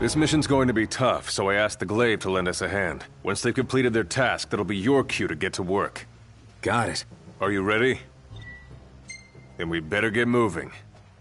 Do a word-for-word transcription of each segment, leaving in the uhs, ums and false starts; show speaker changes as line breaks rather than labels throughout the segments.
This mission's going to be tough, so I asked the Glaive to lend us a hand. Once they've completed their task, that'll be your cue to get to work.
Got it.
Are you ready? Then we better get moving.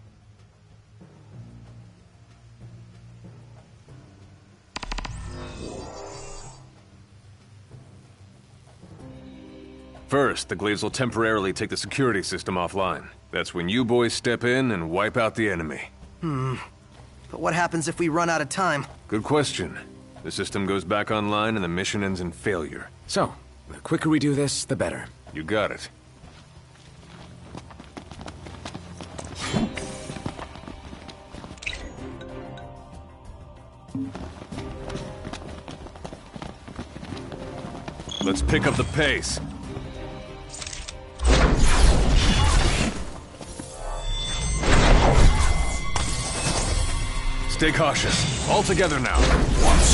First, the Glaives will temporarily take the security system offline. That's when you boys step in and wipe out the enemy.
Hmm. But what happens if we run out of time?
Good question. The system goes back online and the mission ends in failure.
So, the quicker we do this, the better.
You got it. Let's pick up the pace. Stay cautious. All together now. Once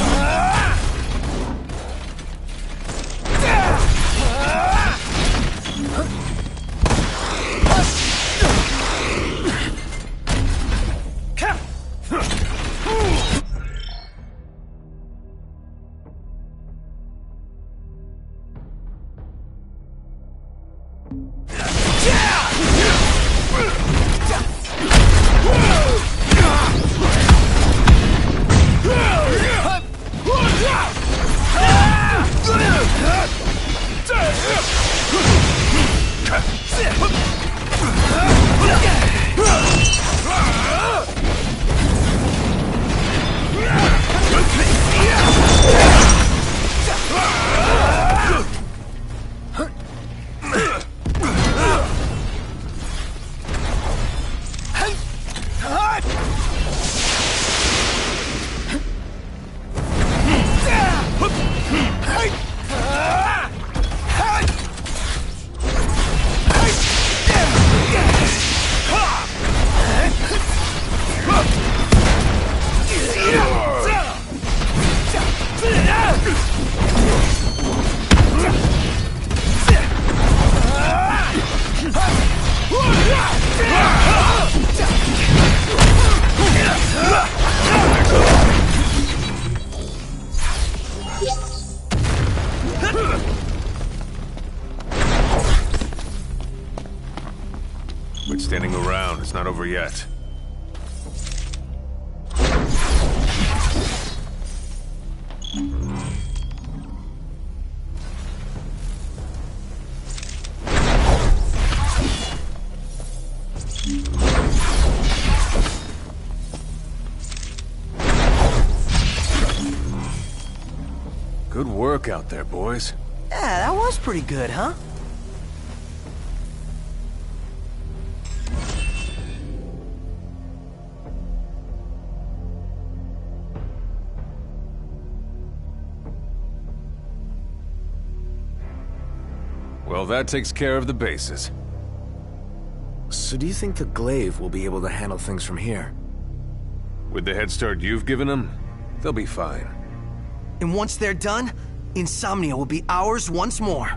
Quit standing around. It's not over yet. Good work out there, boys.
Yeah, that was pretty good, huh?
Well, that takes care of the bases.
So do you think the Glaive will be able to handle things from here?
With the head start you've given them, they'll be fine.
And once they're done, Insomnia will be ours once more.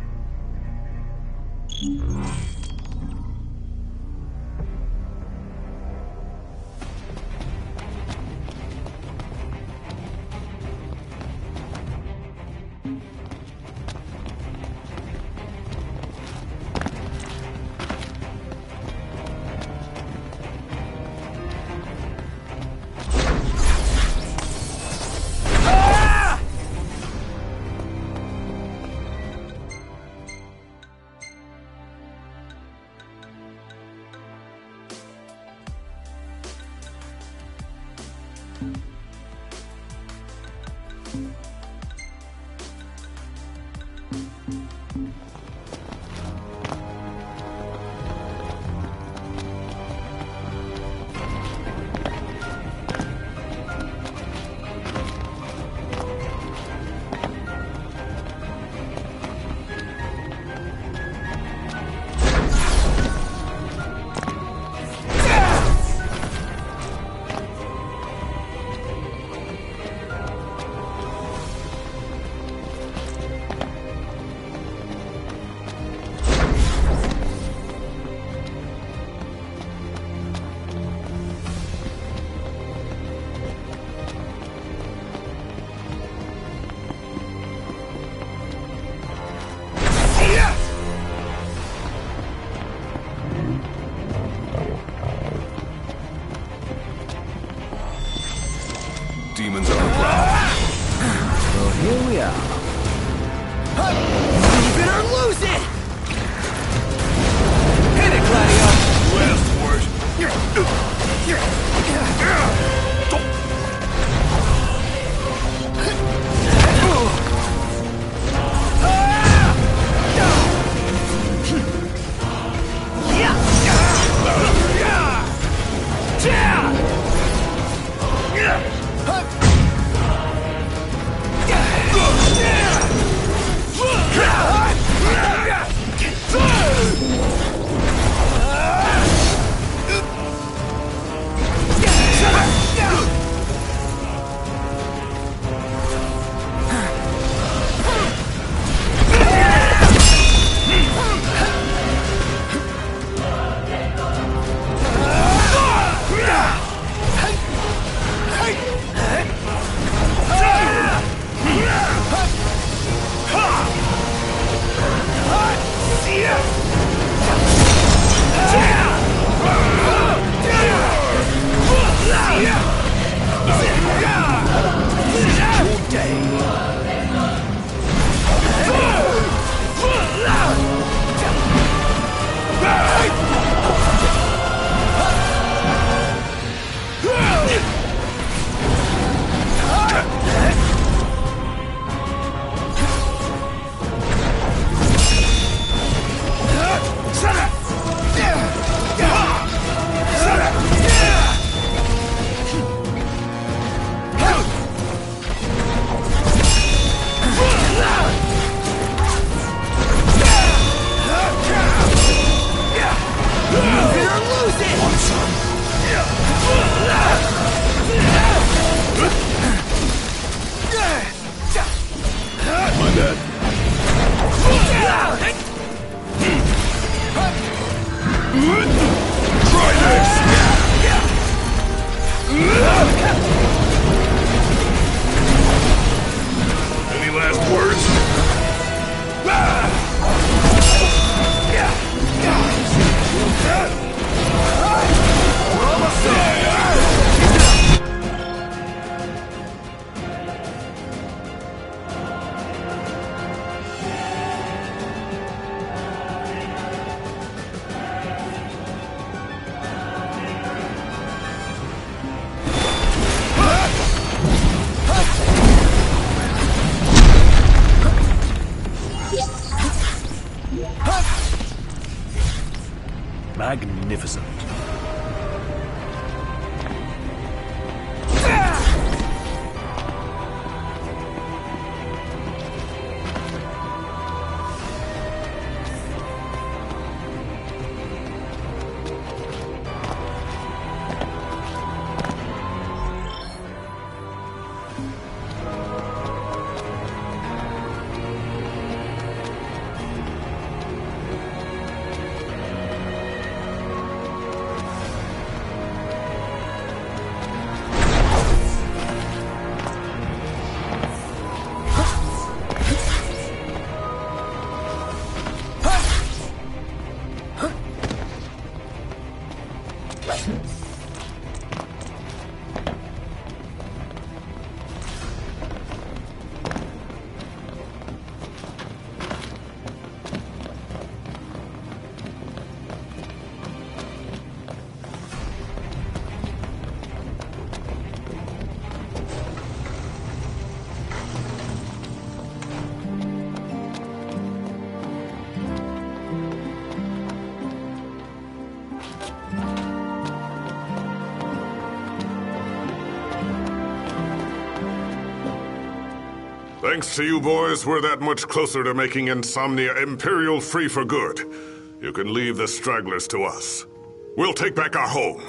magnificent.
Thanks to you boys, we're that much closer to making Insomnia Imperial free for good. You can leave the stragglers to us. We'll take back our home.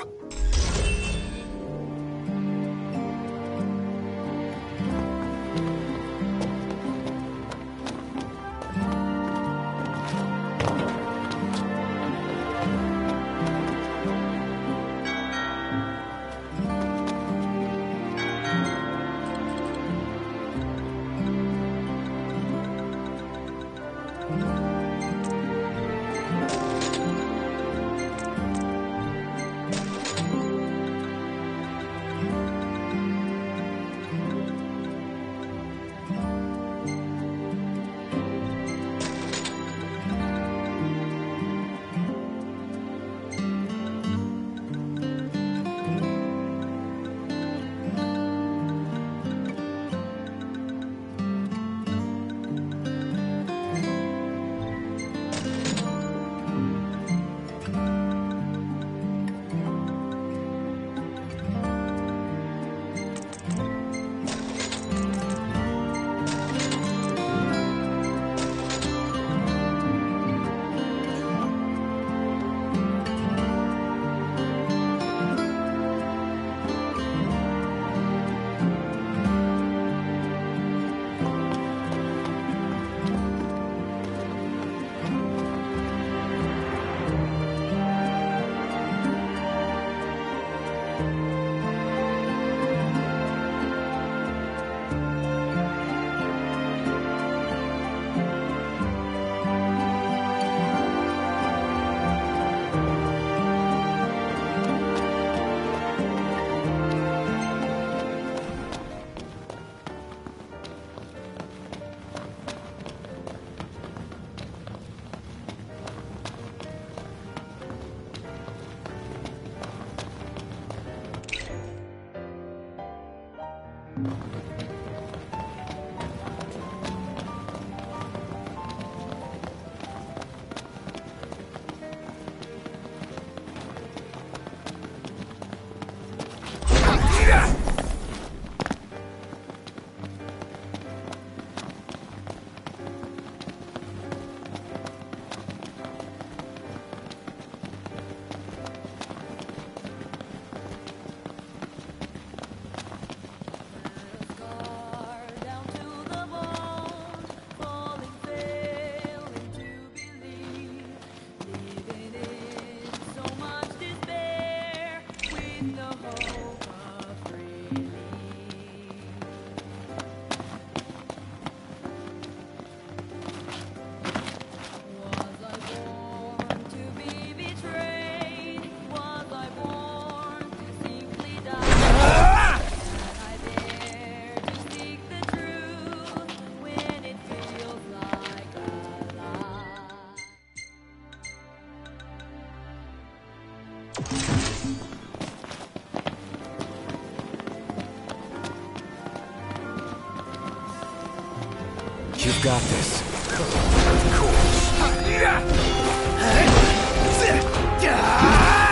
You've got this. Of course.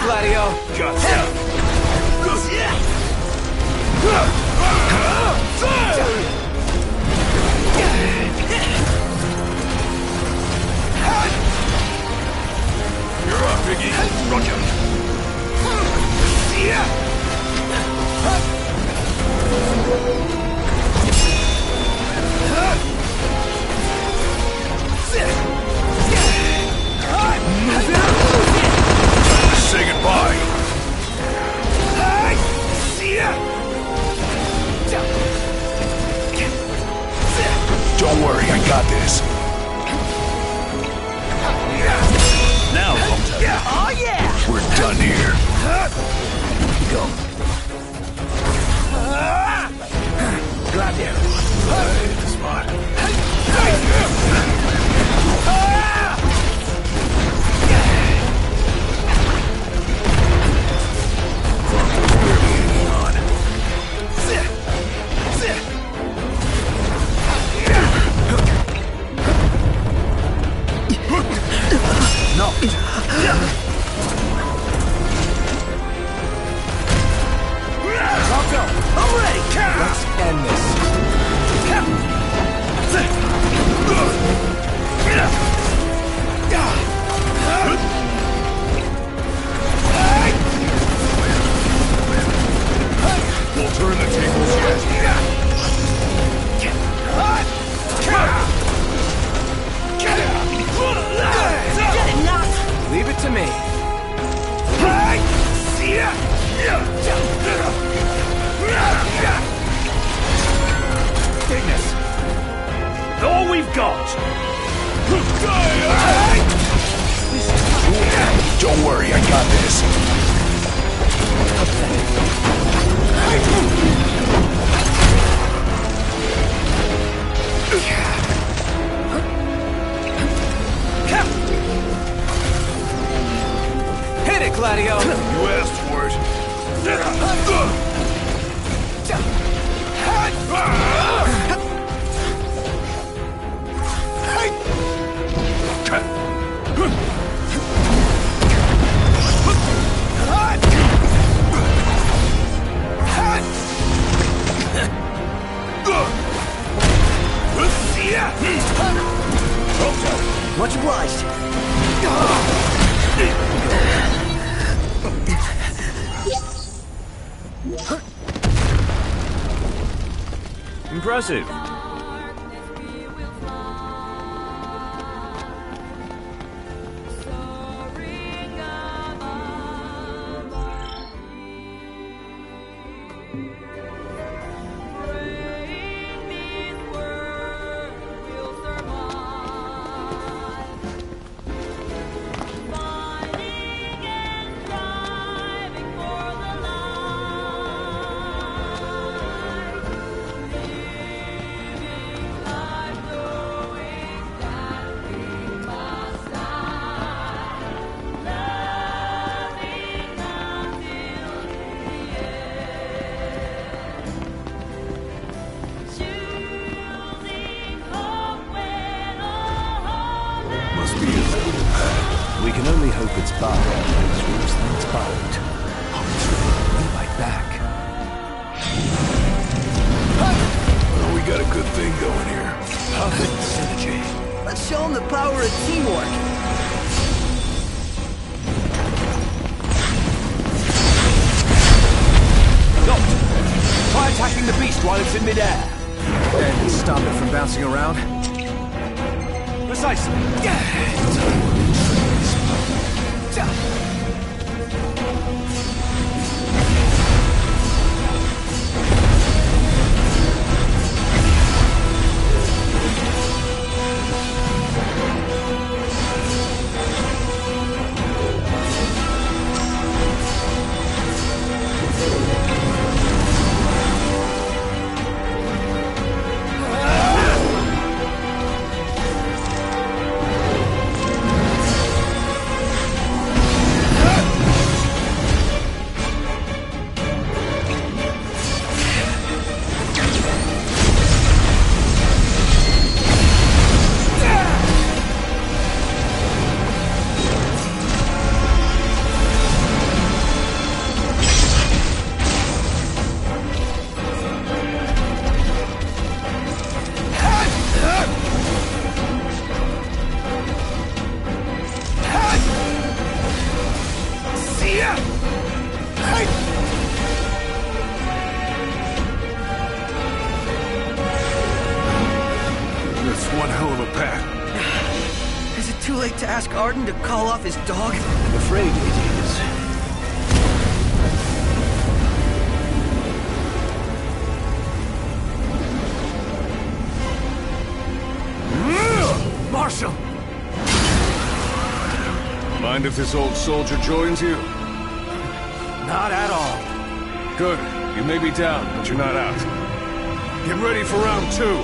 Gladio!
Gotcha! You're up, Biggie. Roger. Say goodbye. Don't worry, I got this. Now, Prompto.
Oh yeah!
We're done here.
Go. Gladiolus.
Hit the spot. Prompto's barely hanging on.
No. Prompto,
I'm ready!
let's end this.
We'll turn the tables yet.
Get it, Noctis!
Leave it to me.
Ignis. All we've got. Don't worry, I got this.
Hit it, Gladio!
You asked for it.
Much obliged.
Impressive.
We can only hope it's bad. It's things bound. Be right back.
Well, we got a good thing going here.
Perfect synergy.
Let's show them the power of teamwork.
Doctor, try attacking the beast while it's in midair. And stop it from bouncing around. Precisely.
ask Ardyn to call off his dog?
I'm afraid it is.
Marshal!
Mind if this old soldier joins you?
Not at all.
Good. You may be down, but you're not out. Get ready for round two.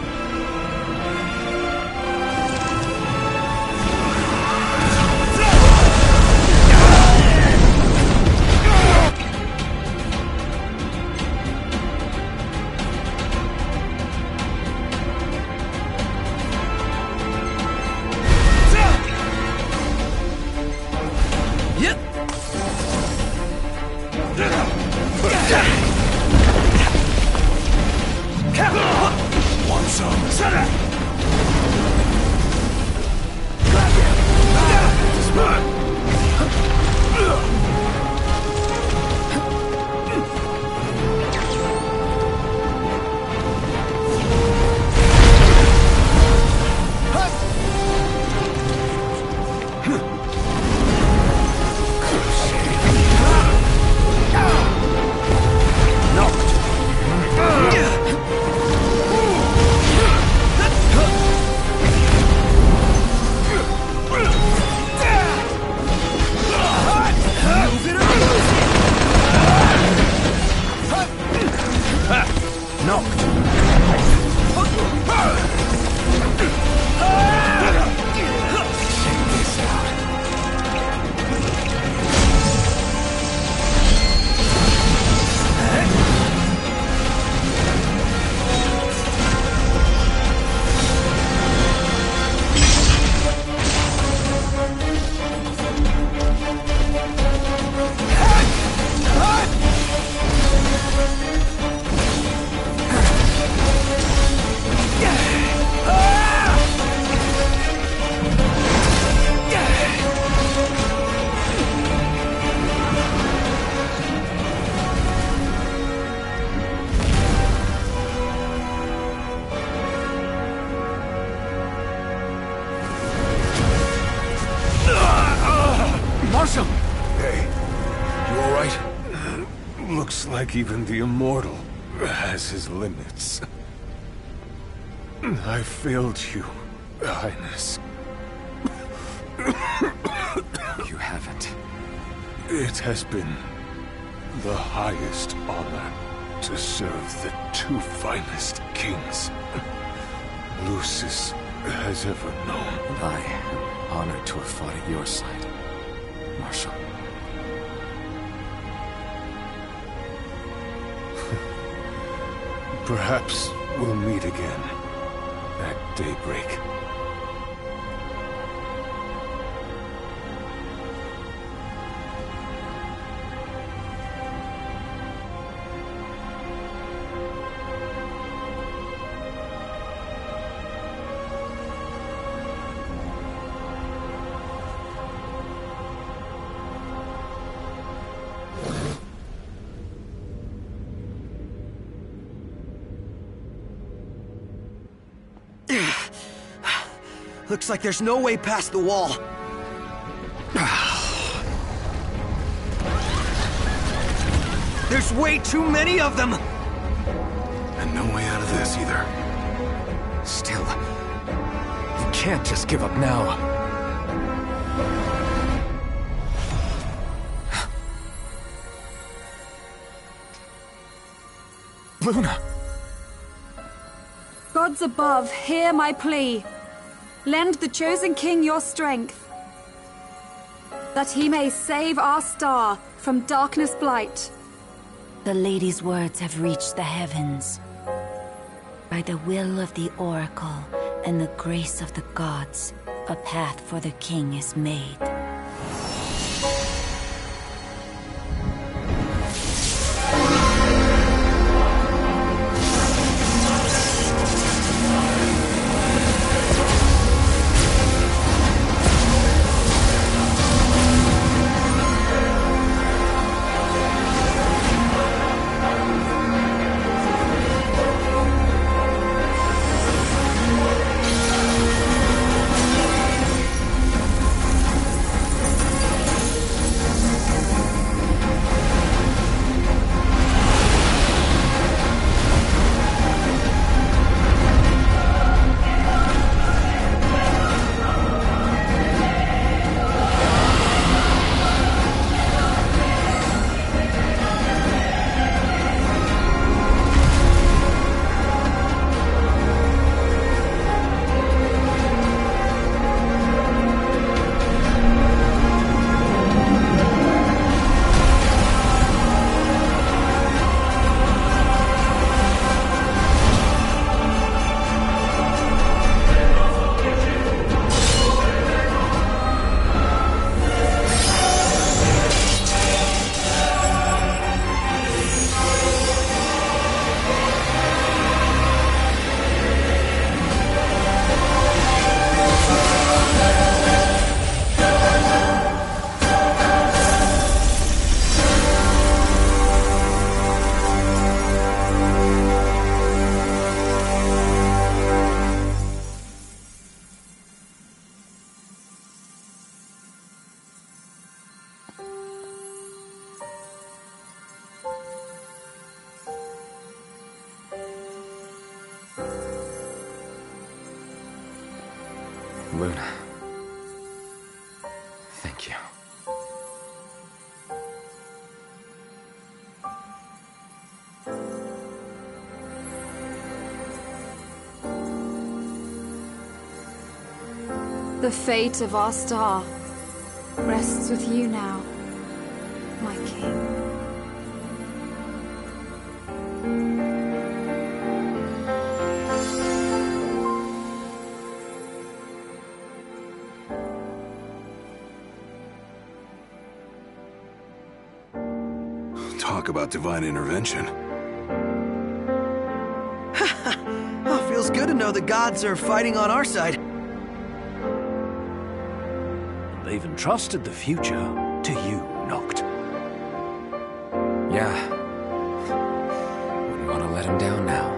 Like even the Immortal has his limits. I failed you, Highness.
You haven't.
It has been the highest honor to serve the two finest kings Lucis has ever known.
And I am honored to have fought at your side, Marshal.
Perhaps we'll meet again at daybreak.
Looks like there's no way past the wall. There's way too many of them!
And no way out of this either.
Still, you can't just give up now. Luna!
Gods above, hear my plea. Lend the chosen king your strength, that he may save our star from darkness blight.
The lady's words have reached the heavens. By the will of the oracle and the grace of the gods, a path for the king is made.
Thank you.
The fate of our star rests with you now, my king.
Talk about divine intervention.
Oh, feels good to know the gods are fighting on our side.
They've entrusted the future to you, Noct. Yeah. Wouldn't want to let him down now.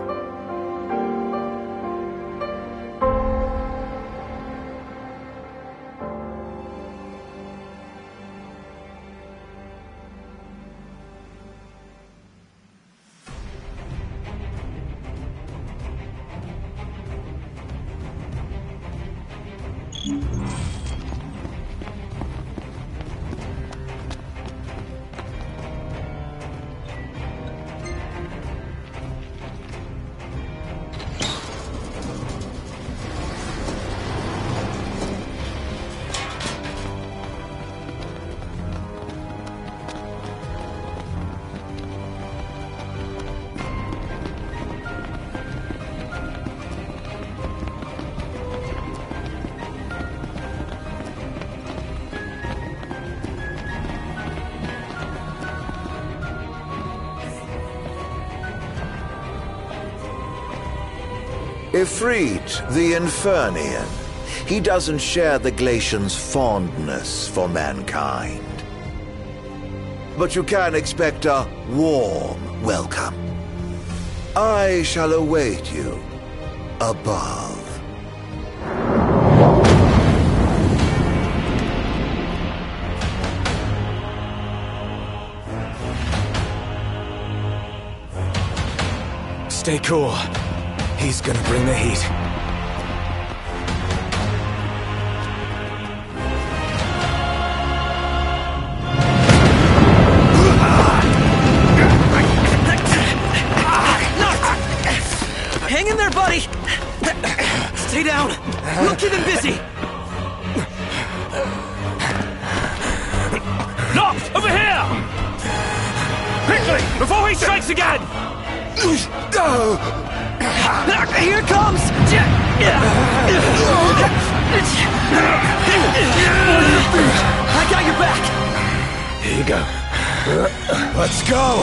Ifrit, the Infernian. He doesn't share the Glacian's fondness for mankind. But you can expect a warm welcome. I shall await you above.
Stay cool. He's gonna bring the heat.
Hang in there, buddy! Stay down! We'll keep him busy!
Noct! Over here! Quickly! Before he strikes again!
Here comes! I got your back!
Here you go. Let's go!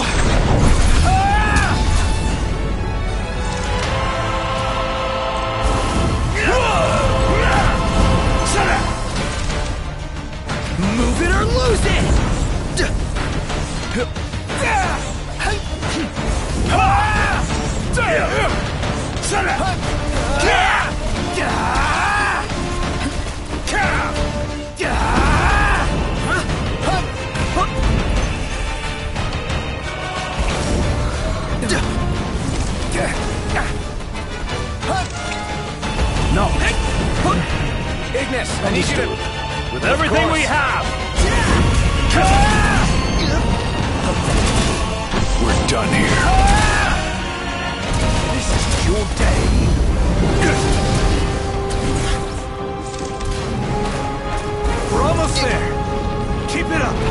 Move it or lose it!
No. Ignis, I need you to... With everything we have!
We're done here.
This is your day. We're almost there. Keep it up.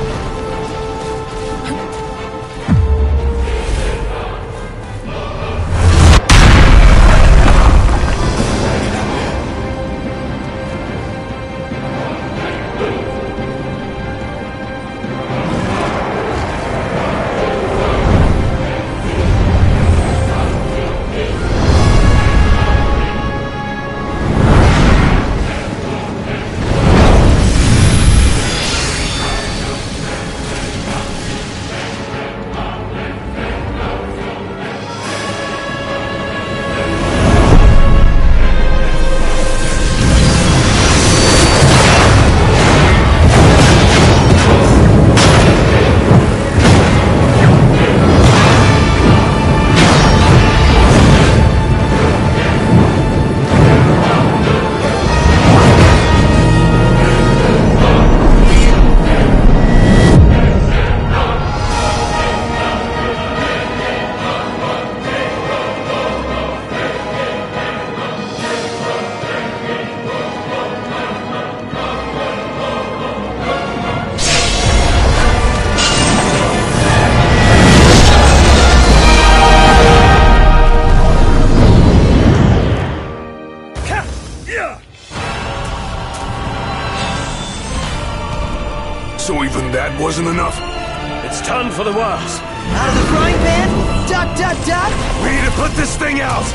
That wasn't enough.
It's time for the worst.
Out of the frying pan? Duck, duck, duck!
We need to put this thing out!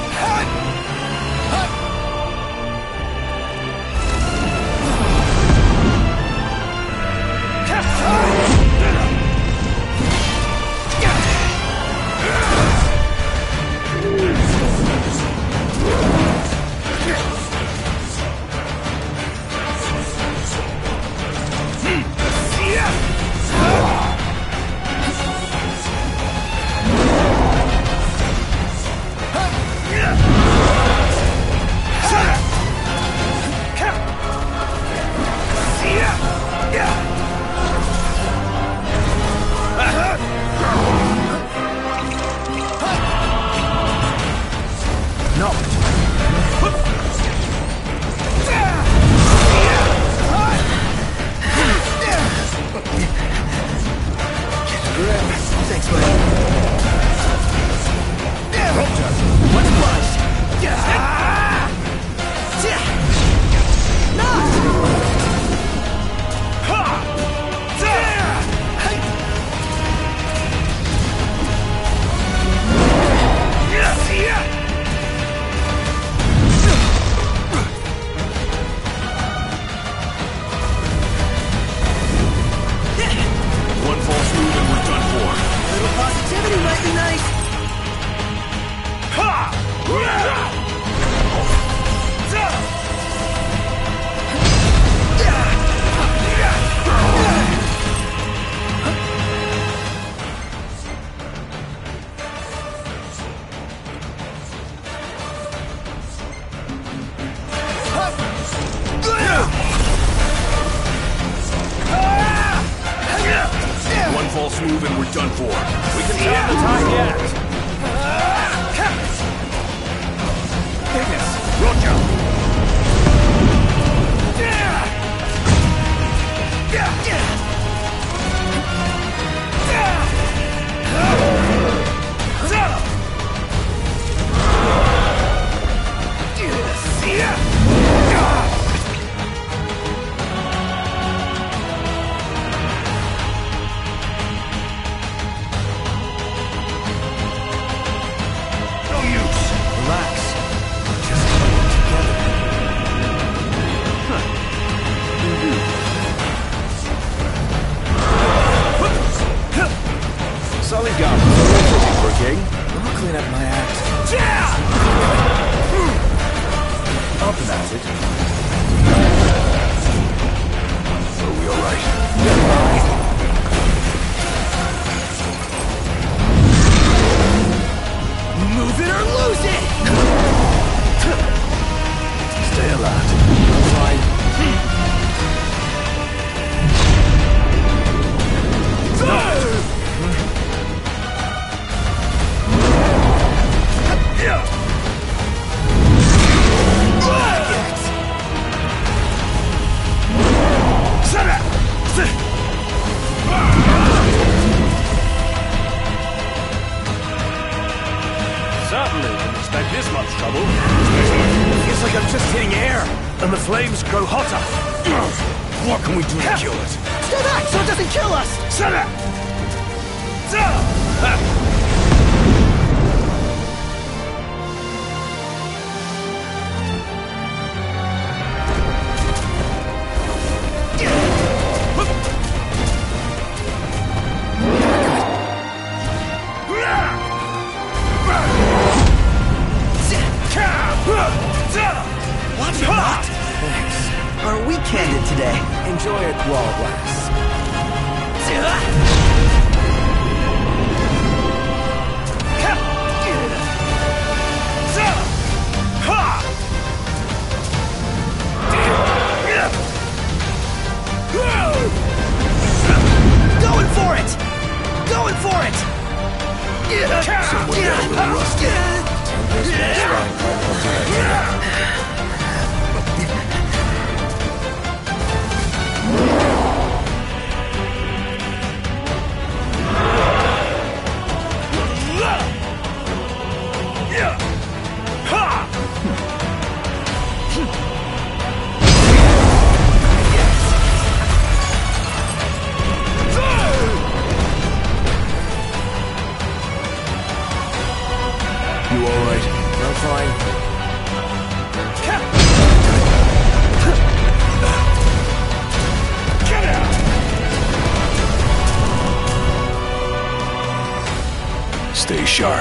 false move and we're done for.
We can turn the tide yet.
Ignis, Roger.
Solid gun. For a king.
I'll clean up my act.
Up and at it.
Are we alright?
Move it or lose it!
Stay alert. Fine. Certainly didn't expect this much trouble. Feels like I'm just hitting air, and the flames grow hotter.
What can we do to kill it?
Stay back so it doesn't kill us!
Shut up!
Watch it not! Thanks. Are we candid today?
Enjoy it while it lasts.
Going for it! Going for it!
Someone got a little rusty. Stay sharp.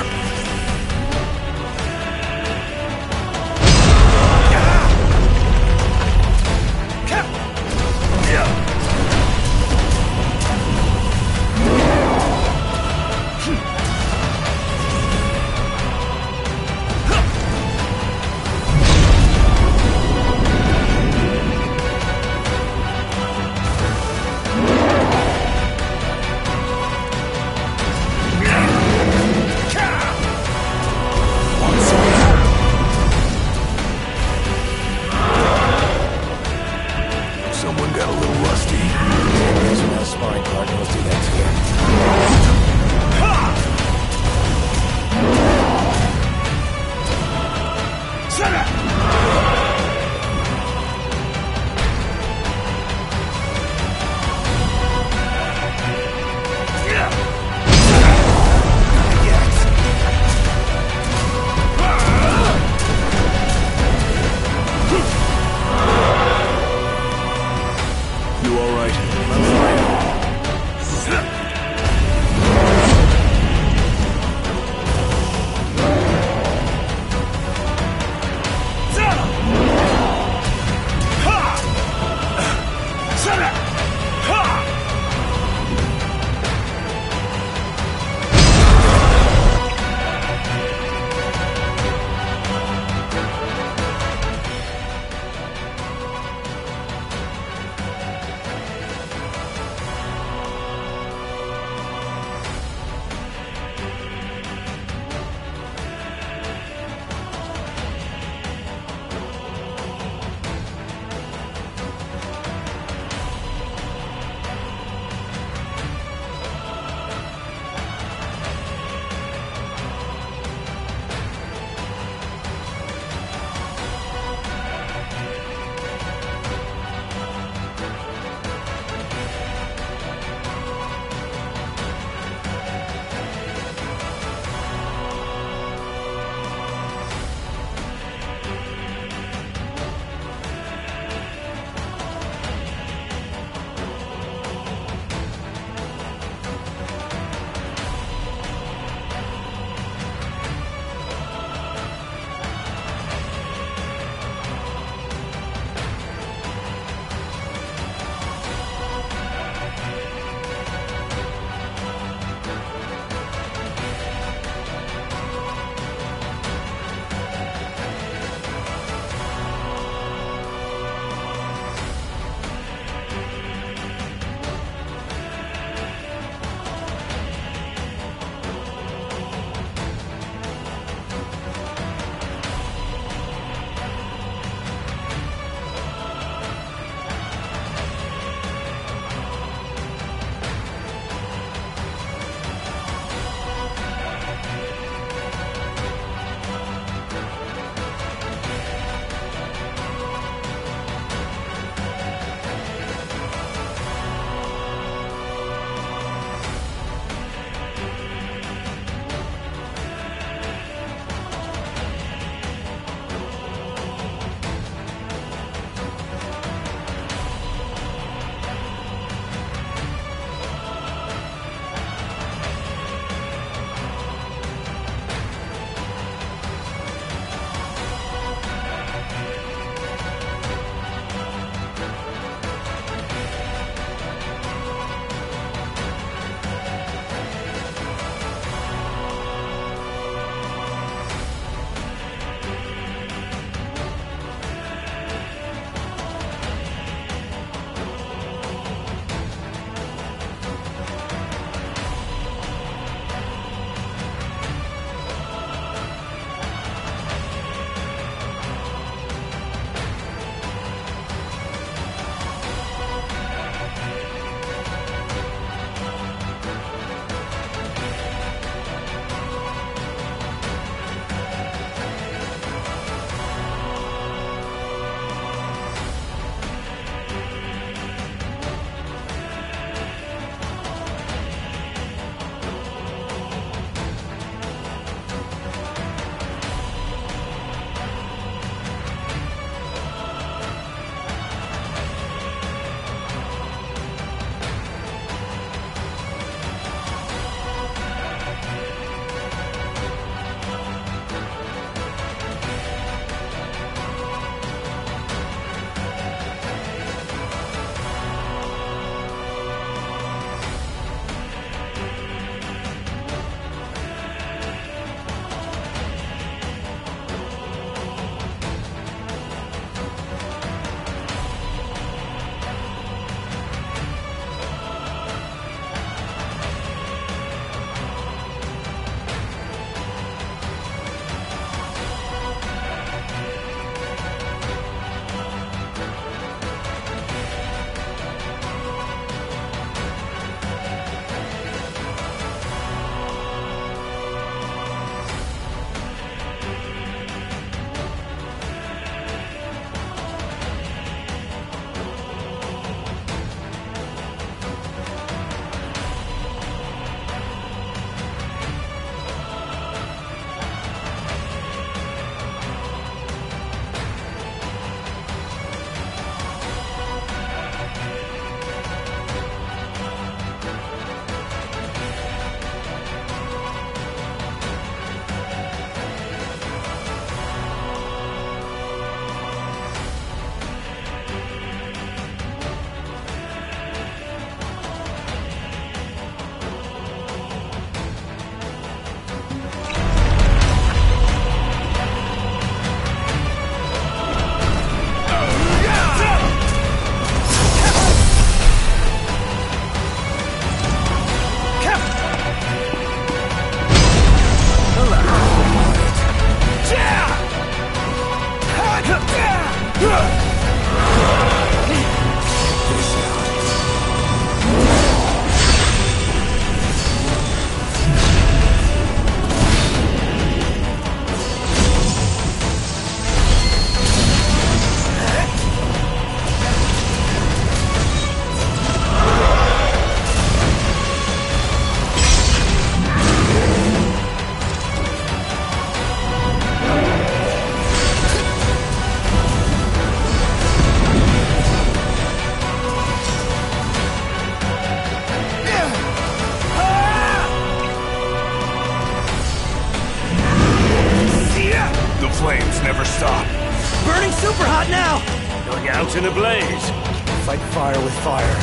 super hot now!
Going out in a blaze. Fight fire with fire.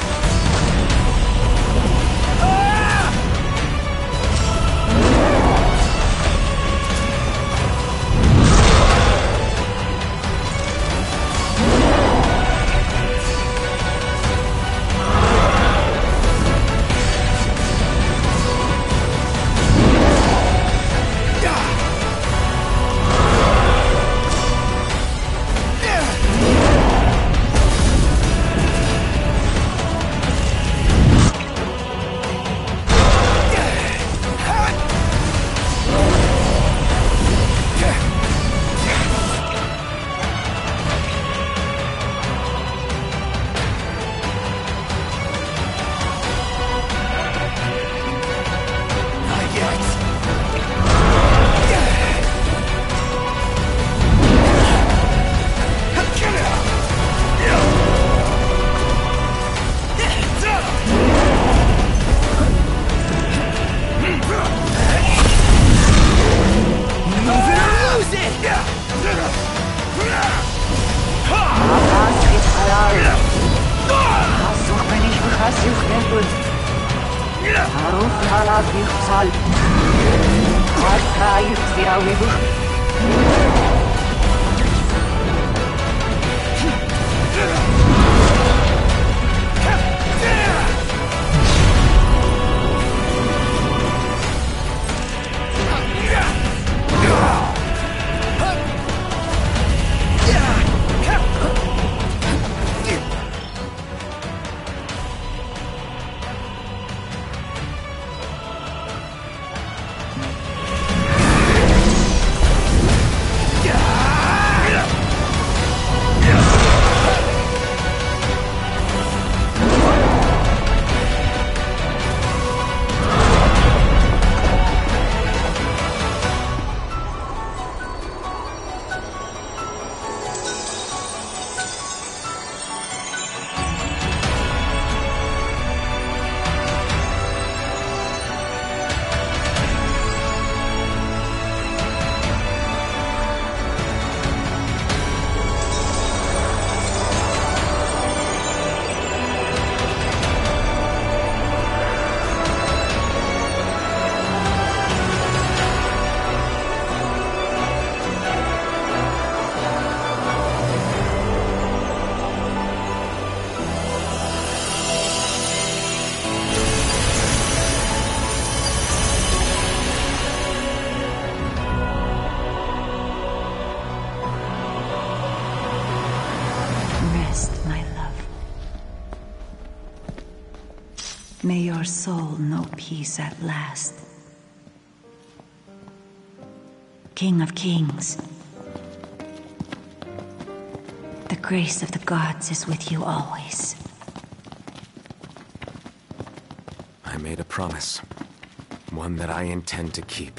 May your soul know peace at last. King of Kings, the grace of the gods is with you always.
I made a promise, one that I intend to keep.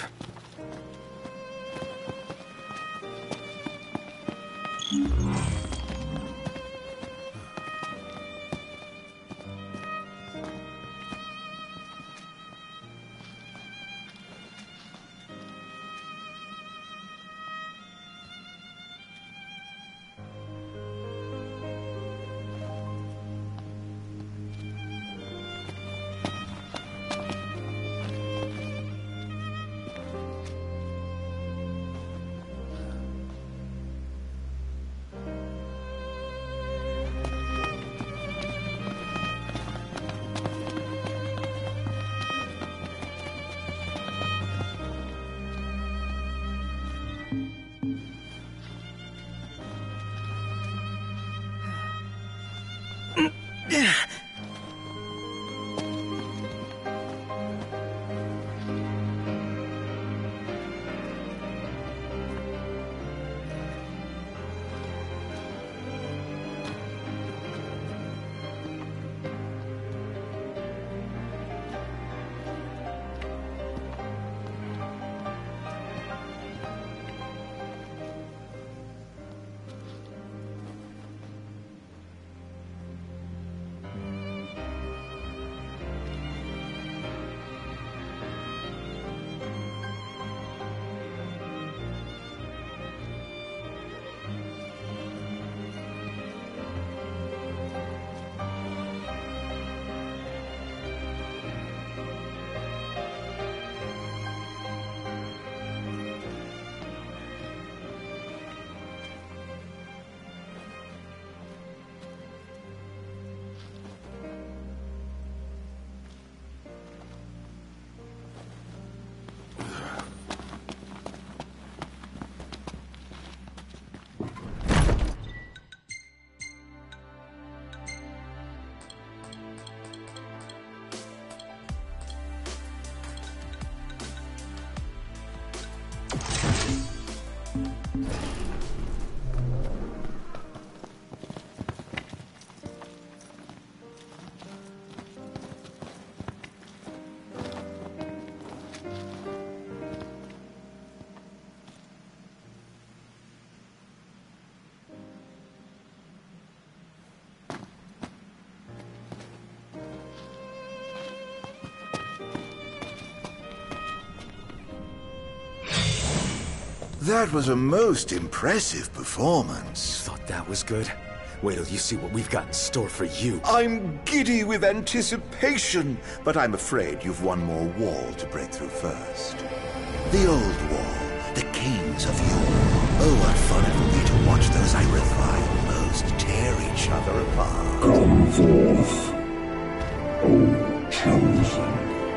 That was a most impressive performance.
Thought that was good? Wait till you see what we've got in store for you.
I'm giddy with anticipation, but I'm afraid you've one more wall to break through first. The old wall, the kings of yore. Oh, what fun it will be to watch those I revile most tear each other apart.
Come forth, O chosen.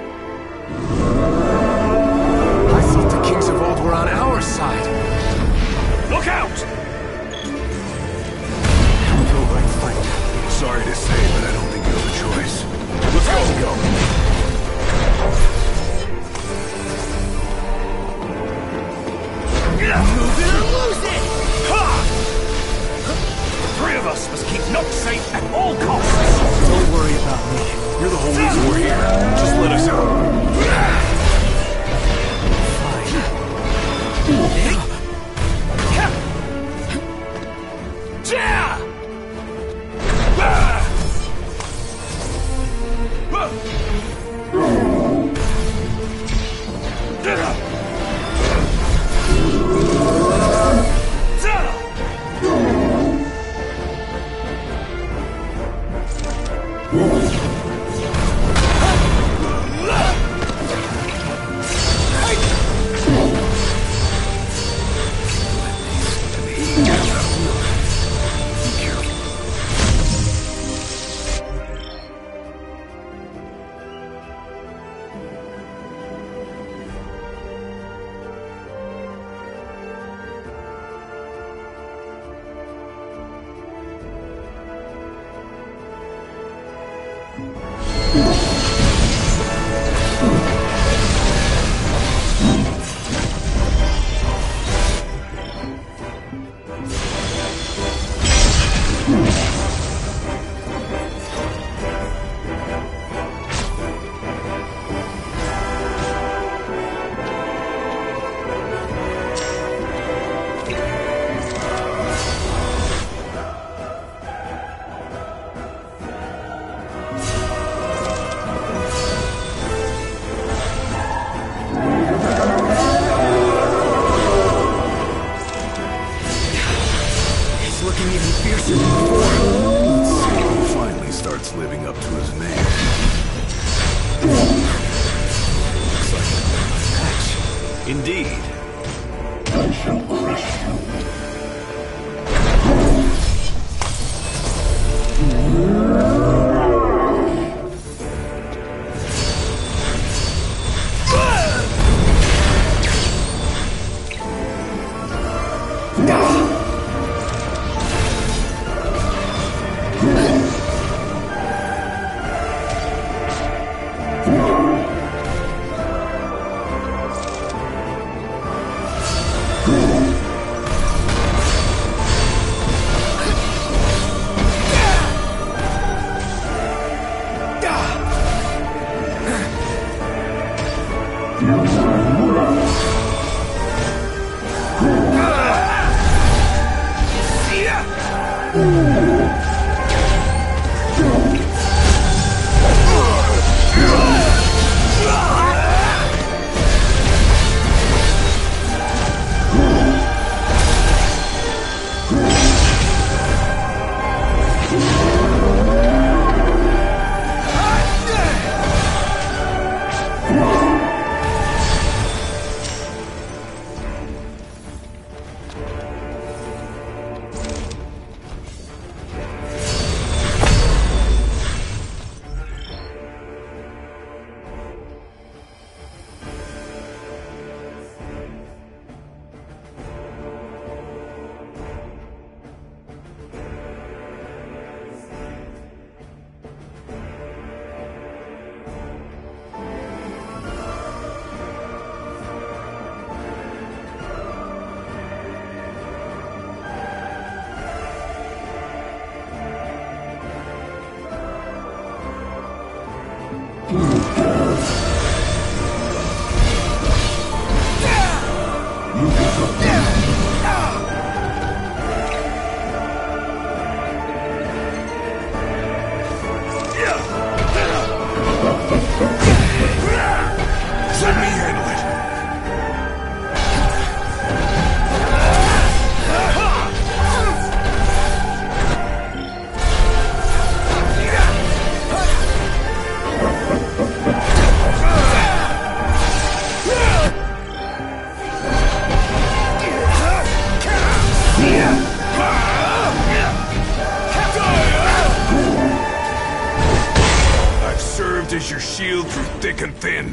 I thought the kings of old were on our side. Look out! No right fight.
Sorry to say, but I don't think you have a choice. Let's go! Let's go!
Move it or lose it!
Ha! The three of us must keep Noct safe at all costs.
Don't worry about me.
You're the whole reason we're here. Just let us out. through thick and thin.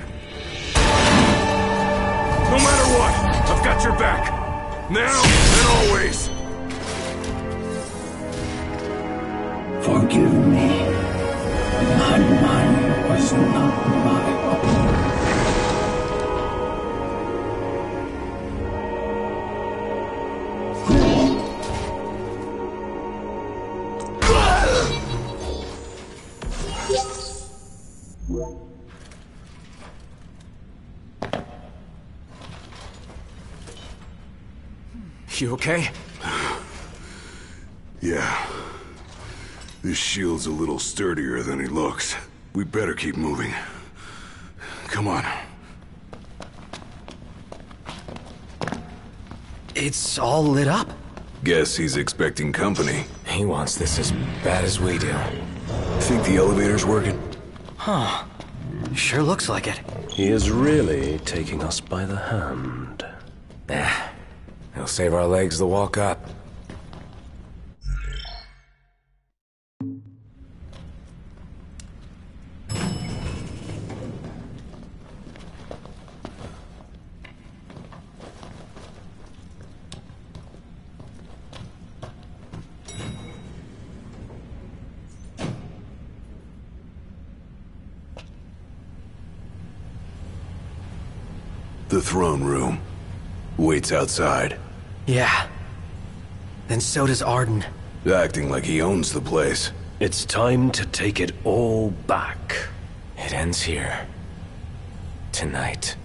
No matter what, I've got your back. Now and always.
Forgive me. My mind was not my own.
You okay?
Yeah. This shield's a little sturdier than he looks. We better keep moving. Come on.
It's all lit up.
Guess he's expecting company.
He wants this as bad as we do.
Think the elevator's working?
Huh. Sure looks like it.
He is really taking us by the hand.
Nah. He'll save our legs the walk up.
The throne room. Waits outside.
Yeah. Then so does Ardyn.
Acting like he owns the place.
It's time to take it all back.
It ends here. Tonight.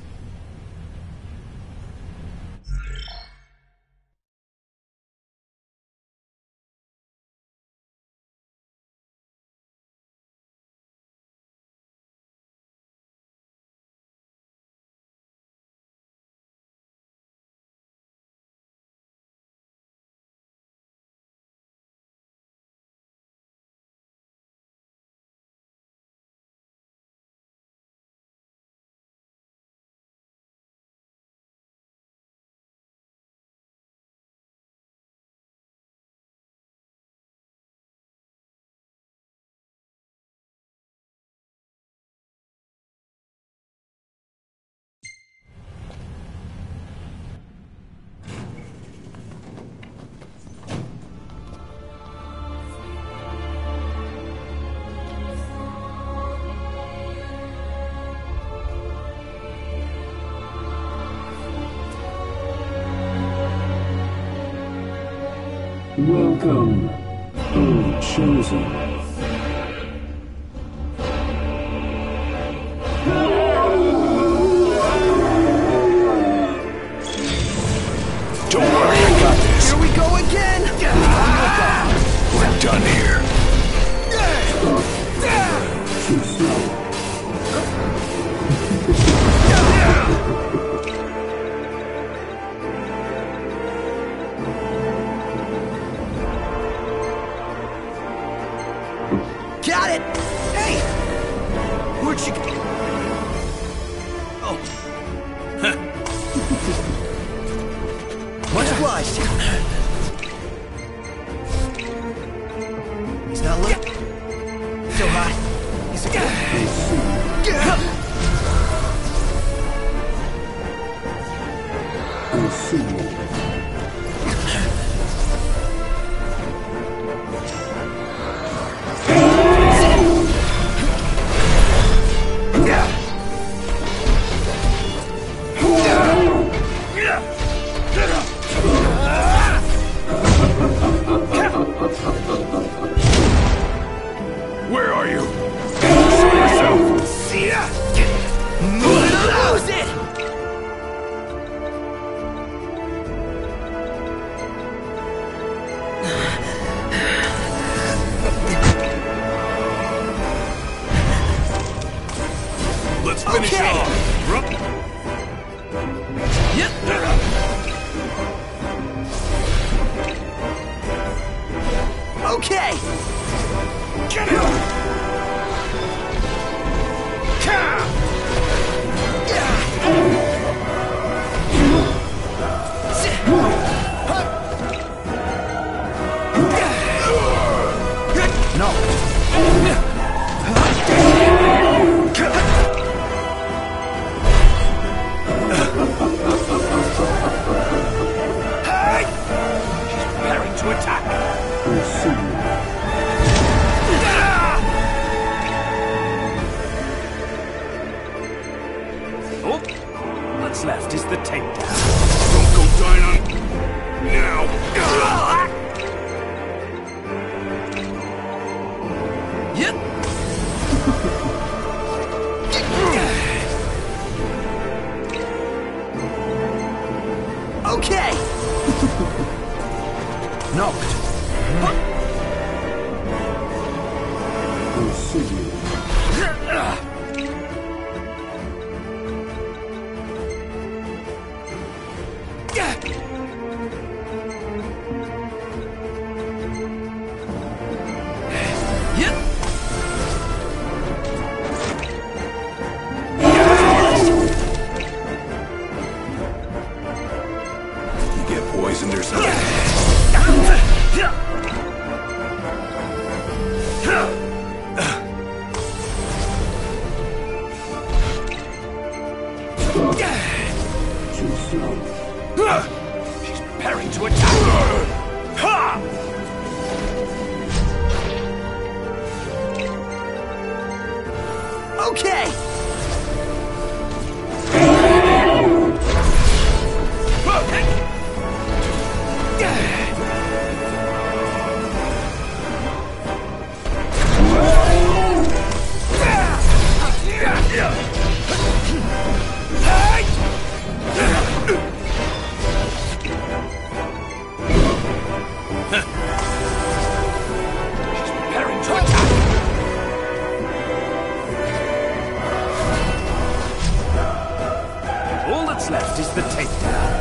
Welcome, O Chosen.
Don't worry, I got this.
Here we go again!
We're done here.
Too slow.
Got it! Hey! Where'd you go? Oh. Much obliged. He's not looking. So high. He's a
I see.
Where are you?
See ya! Lose it!
Let's finish
Okay.
it off. Rup.
Yep. Okay.
Get him!
No.
that's left is the takedown.
Don't go down on... now!
Yep. Okay.
Knocked.
Poisoned or something.
Too slow.
She's preparing to attack. Ha!
Okay.
Left is the takedown.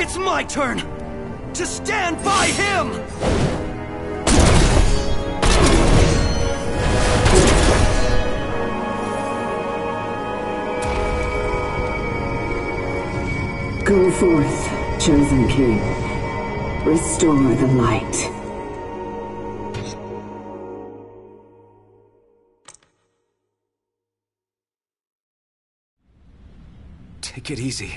It's my turn to stand by him!
Go forth, chosen king. Restore the light.
Take it easy.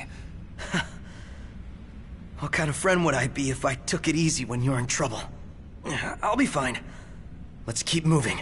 What kind of friend would I be if I took it easy when you're in trouble? I'll be fine. Let's keep moving.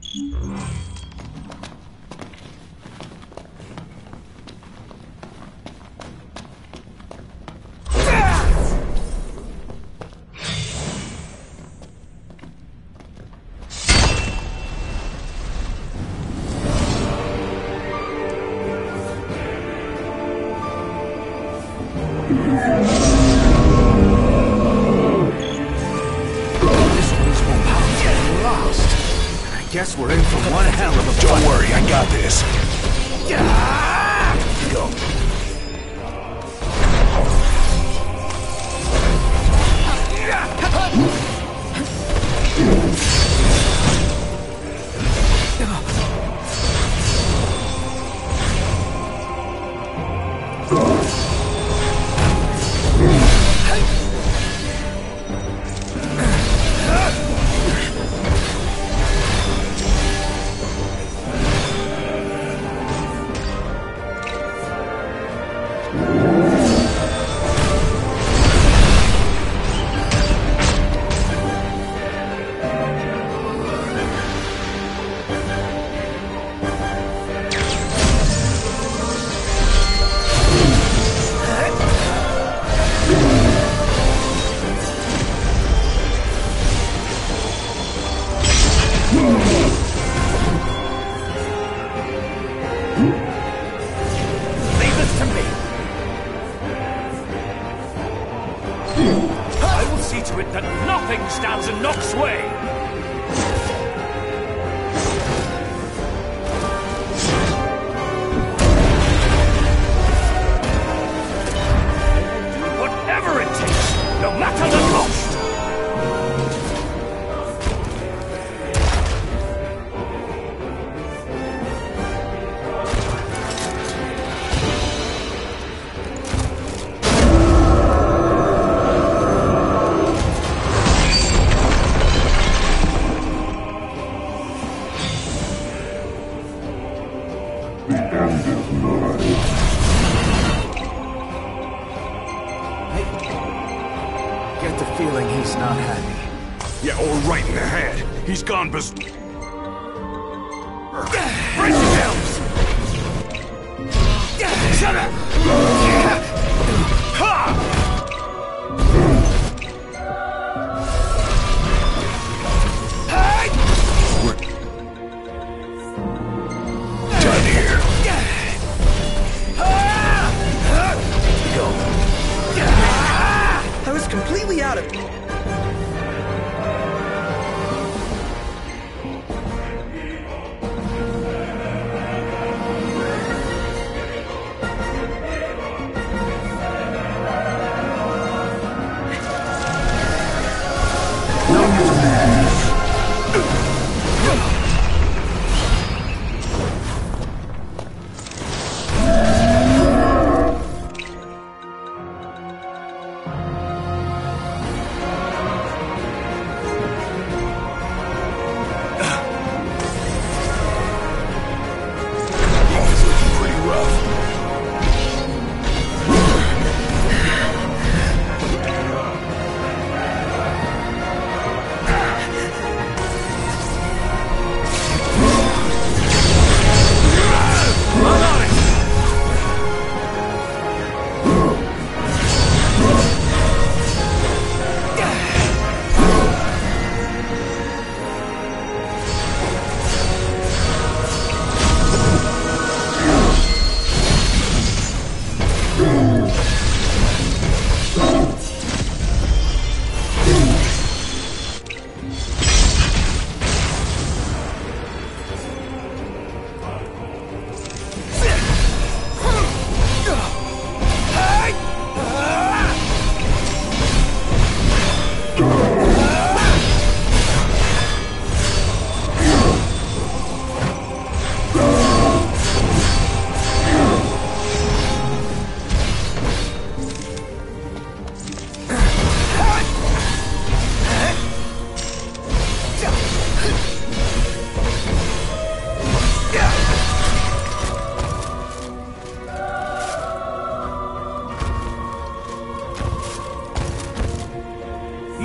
Guess we're in for one hell of a fight.
Don't worry, I got this.
Go.
Gone bes-
Break it down! Shut up!
We're done here.
Go. I was completely out of it.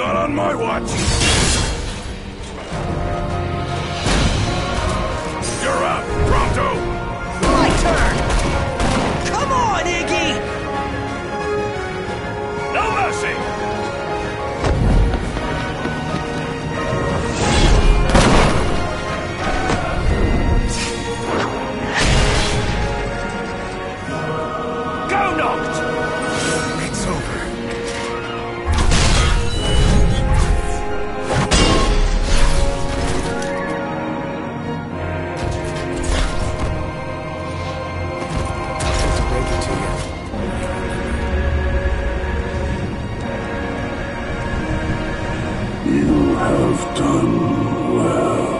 Not on my watch! You're up, Prompto!
My turn! Come on, Iggy!
No mercy! Go, Noct!
It's over.
You have done well.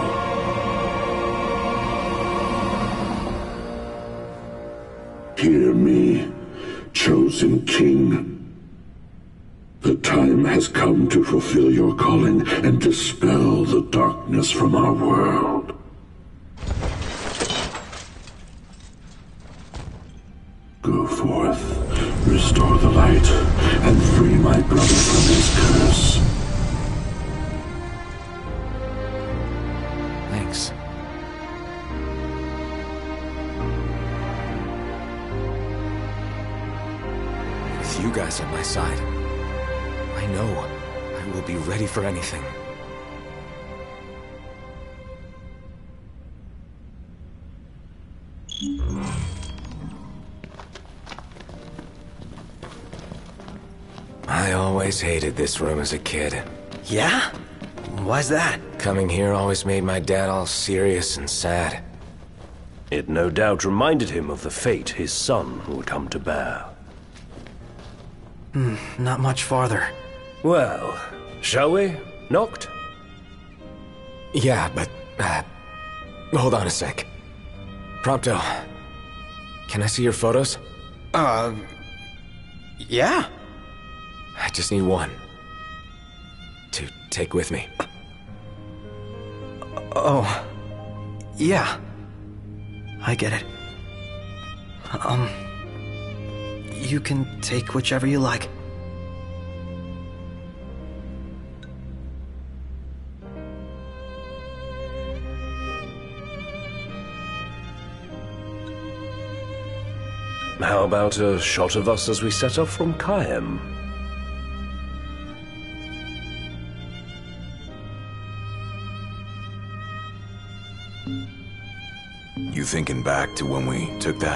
Hear me, chosen king. The time has come to fulfill your calling and dispel the darkness from our world. Go forth, restore the light, and free my brother from his curse.
Thanks. With you guys at my side, I know I will be ready for anything.
I always hated this room as a kid.
Yeah? Why's that?
Coming here always made my dad all serious and sad.
It no doubt reminded him of the fate his son would come to bear.
Hmm, not much farther.
Well, shall we, Noct?
Yeah, but, uh, hold on a sec. Prompto, can I see your photos?
Uh, yeah.
I just need one. To take with me.
Oh, yeah. I get it. Um, you can take whichever you like.
How about a shot of us as we set off from Caelum?
You thinking back to when we took that?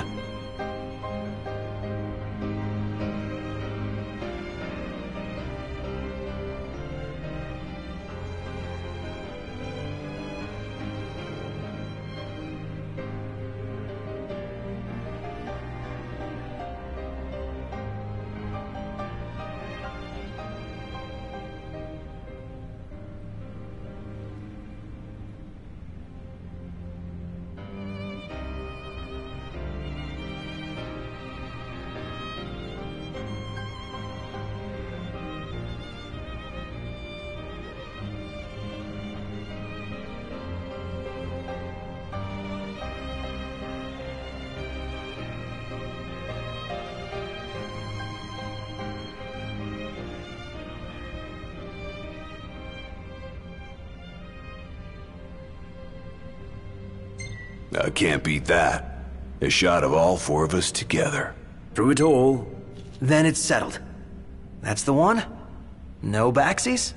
I can't beat that. A shot of all four of us together.
Through it all.
Then it's settled. That's the one? No backsies?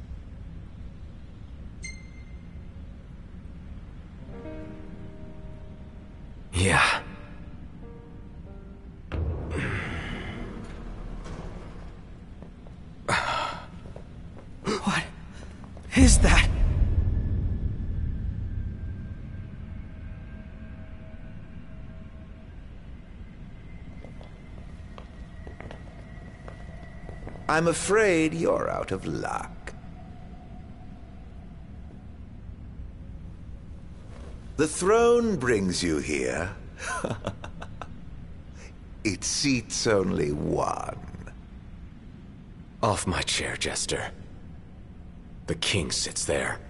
Yeah.
What is that?
I'm afraid you're out of luck. The throne brings you here. It seats only one.
Off my chair, Jester. The king sits there.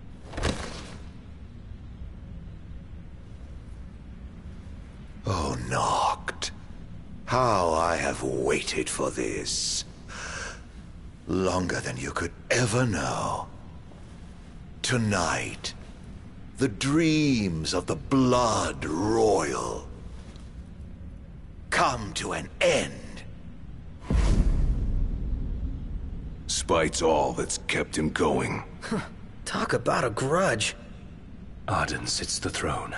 Oh, Noct. How I have waited for this. Longer than you could ever know. Tonight, the dreams of the blood royal come to an end.
Spite's all that's kept him going.
Talk about a grudge.
Ardyn sits the throne.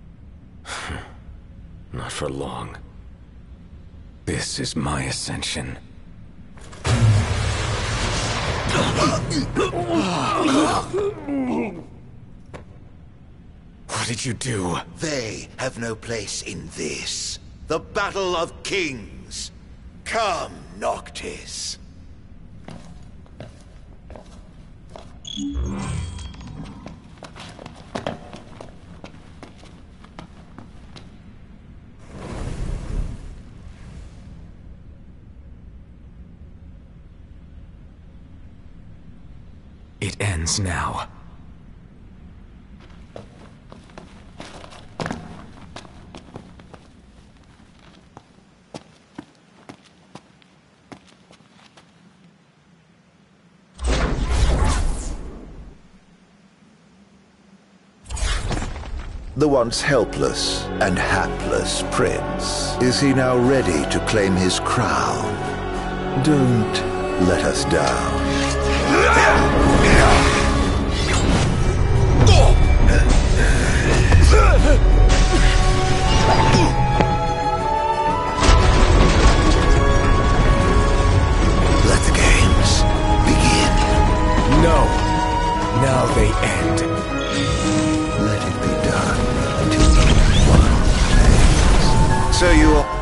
Not for long. This is my ascension. What did you do?
They have no place in this. The Battle of Kings. Come, Noctis.
It ends now.
The once helpless and hapless prince. Is he now ready to claim his crown? Don't let us down. Let the games begin.
No. Now they end.
Let it be done till one pays. So you are...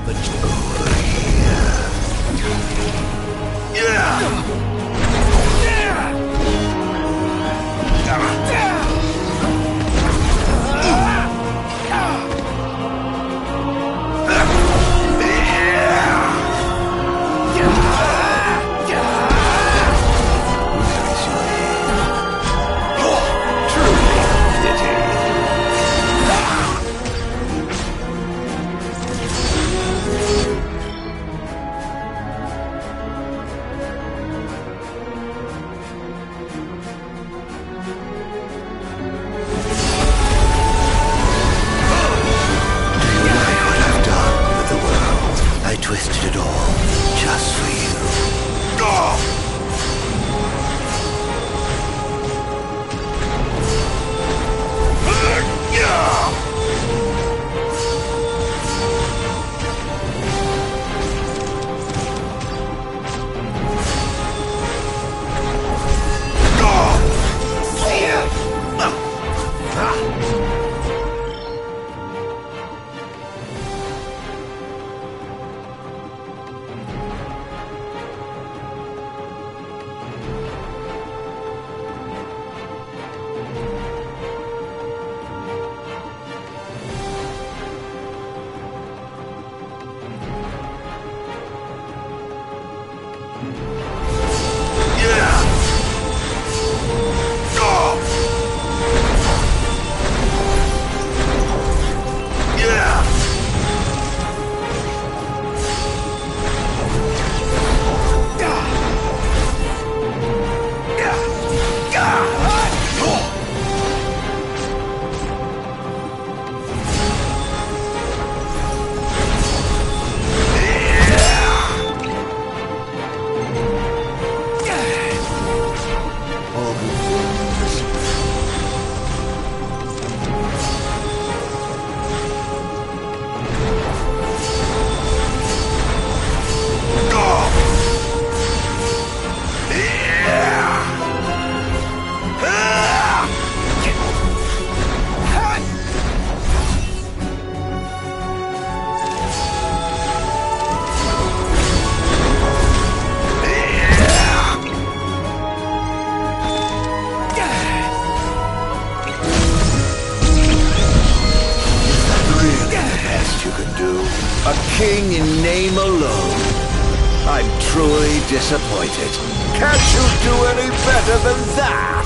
king in name alone. I'm truly disappointed. Can't you do any better than that?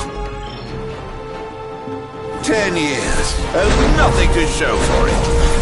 Ten years, and nothing to show for it.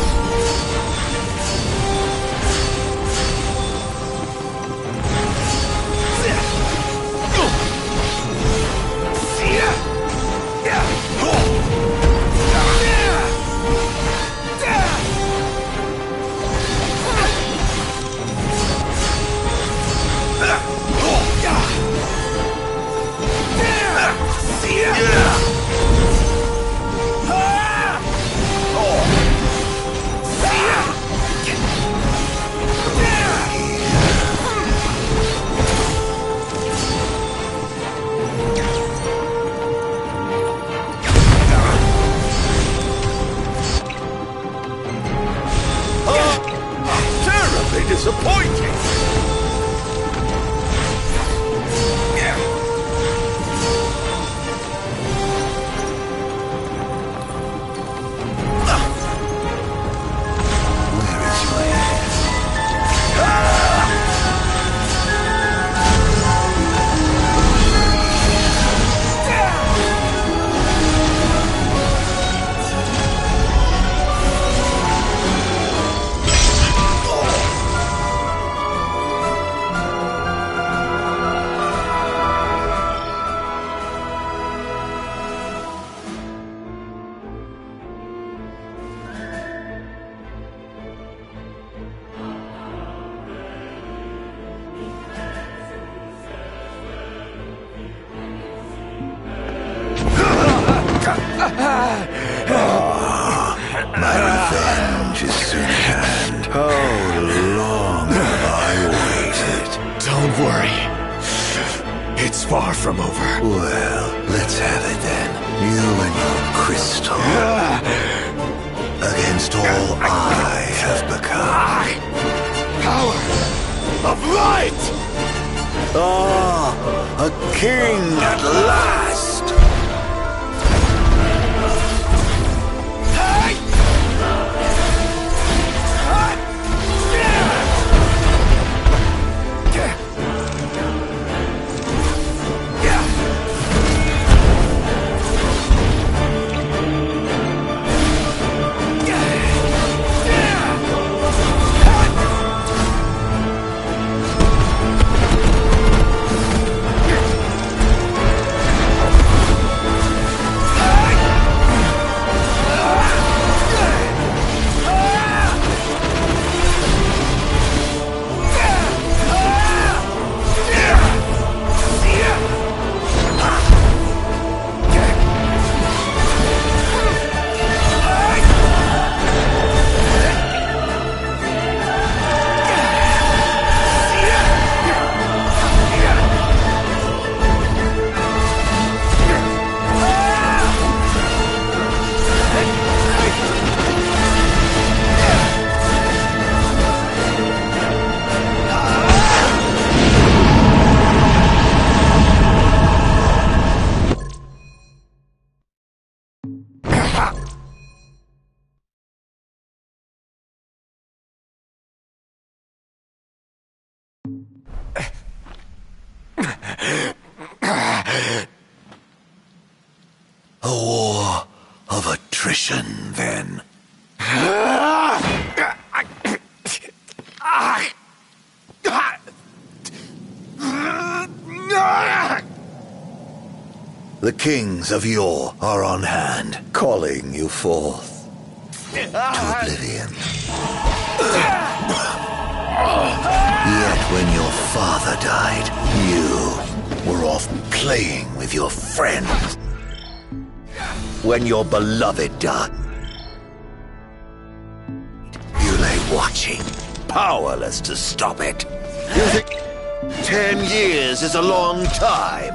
Disappointing! Against all I have become. Ah, a king at last! A war of attrition, then. The kings of yore are on hand, calling you forth to oblivion. Yet when your father died, you were off playing with your friends. When your beloved died, you lay watching, powerless to stop it. You think ten years is a long time?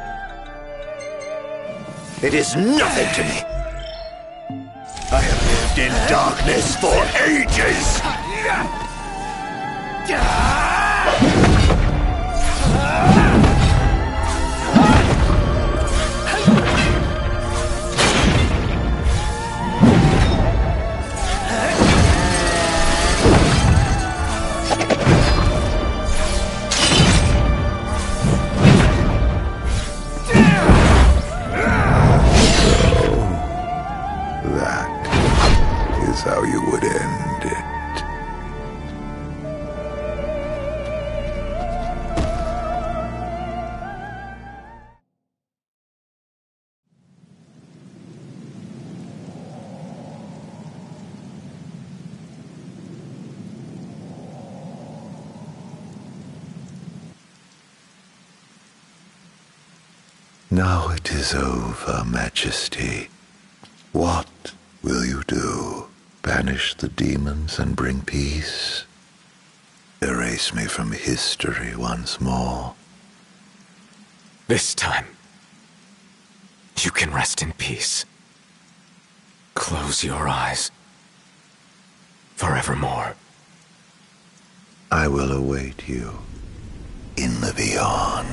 It is nothing to me. I have lived in darkness for ages.
How you would end it. Now it is over, Majesty. What will you do? Banish the demons and bring peace? Erase me from history once more?
This time, you can rest in peace. Close your eyes. Forevermore.
I will await you in the beyond.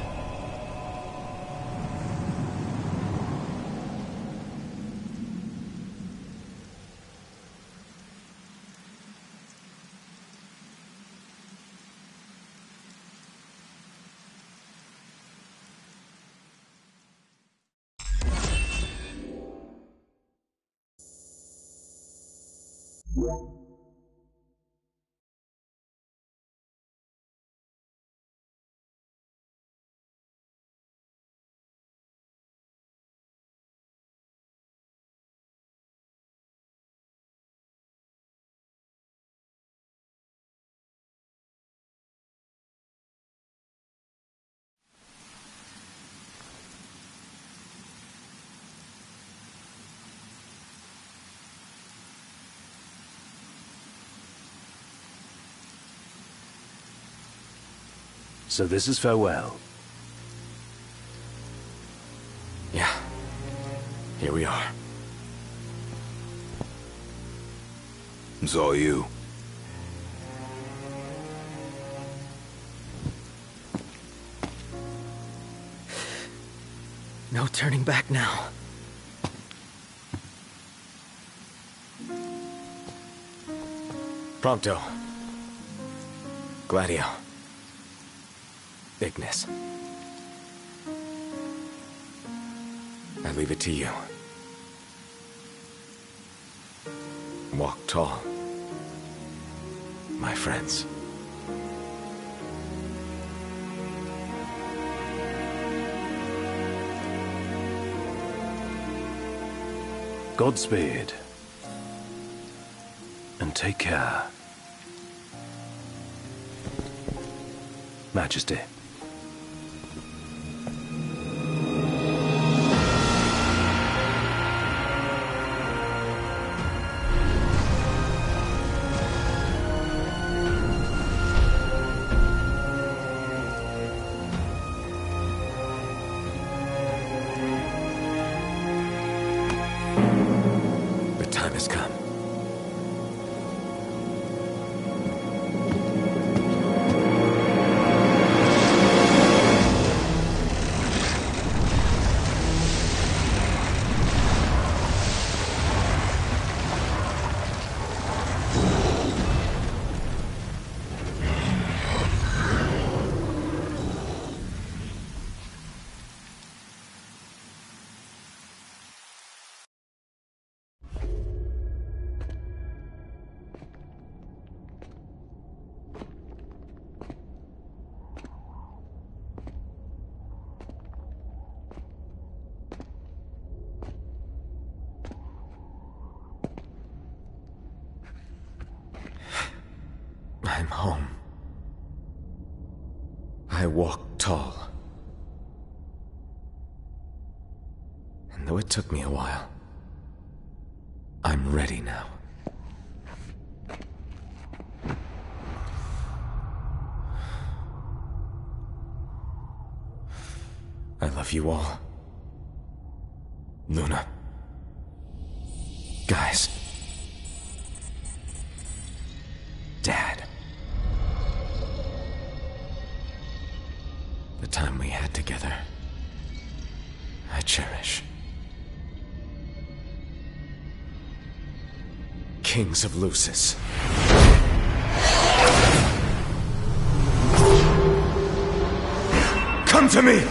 So this is farewell.
Yeah. Here we are.
It's all you.
No turning back now.
Prompto. Gladio. Ignis. I leave it to you. Walk tall, my friends.
Godspeed. And take care. Majesty.
The time has come. I'm home. I walk tall. And though it took me a while, I'm ready now. I love you all. Luna. Guys. Dad. The time we had together, I cherish. Kings of Lucis. Come to me!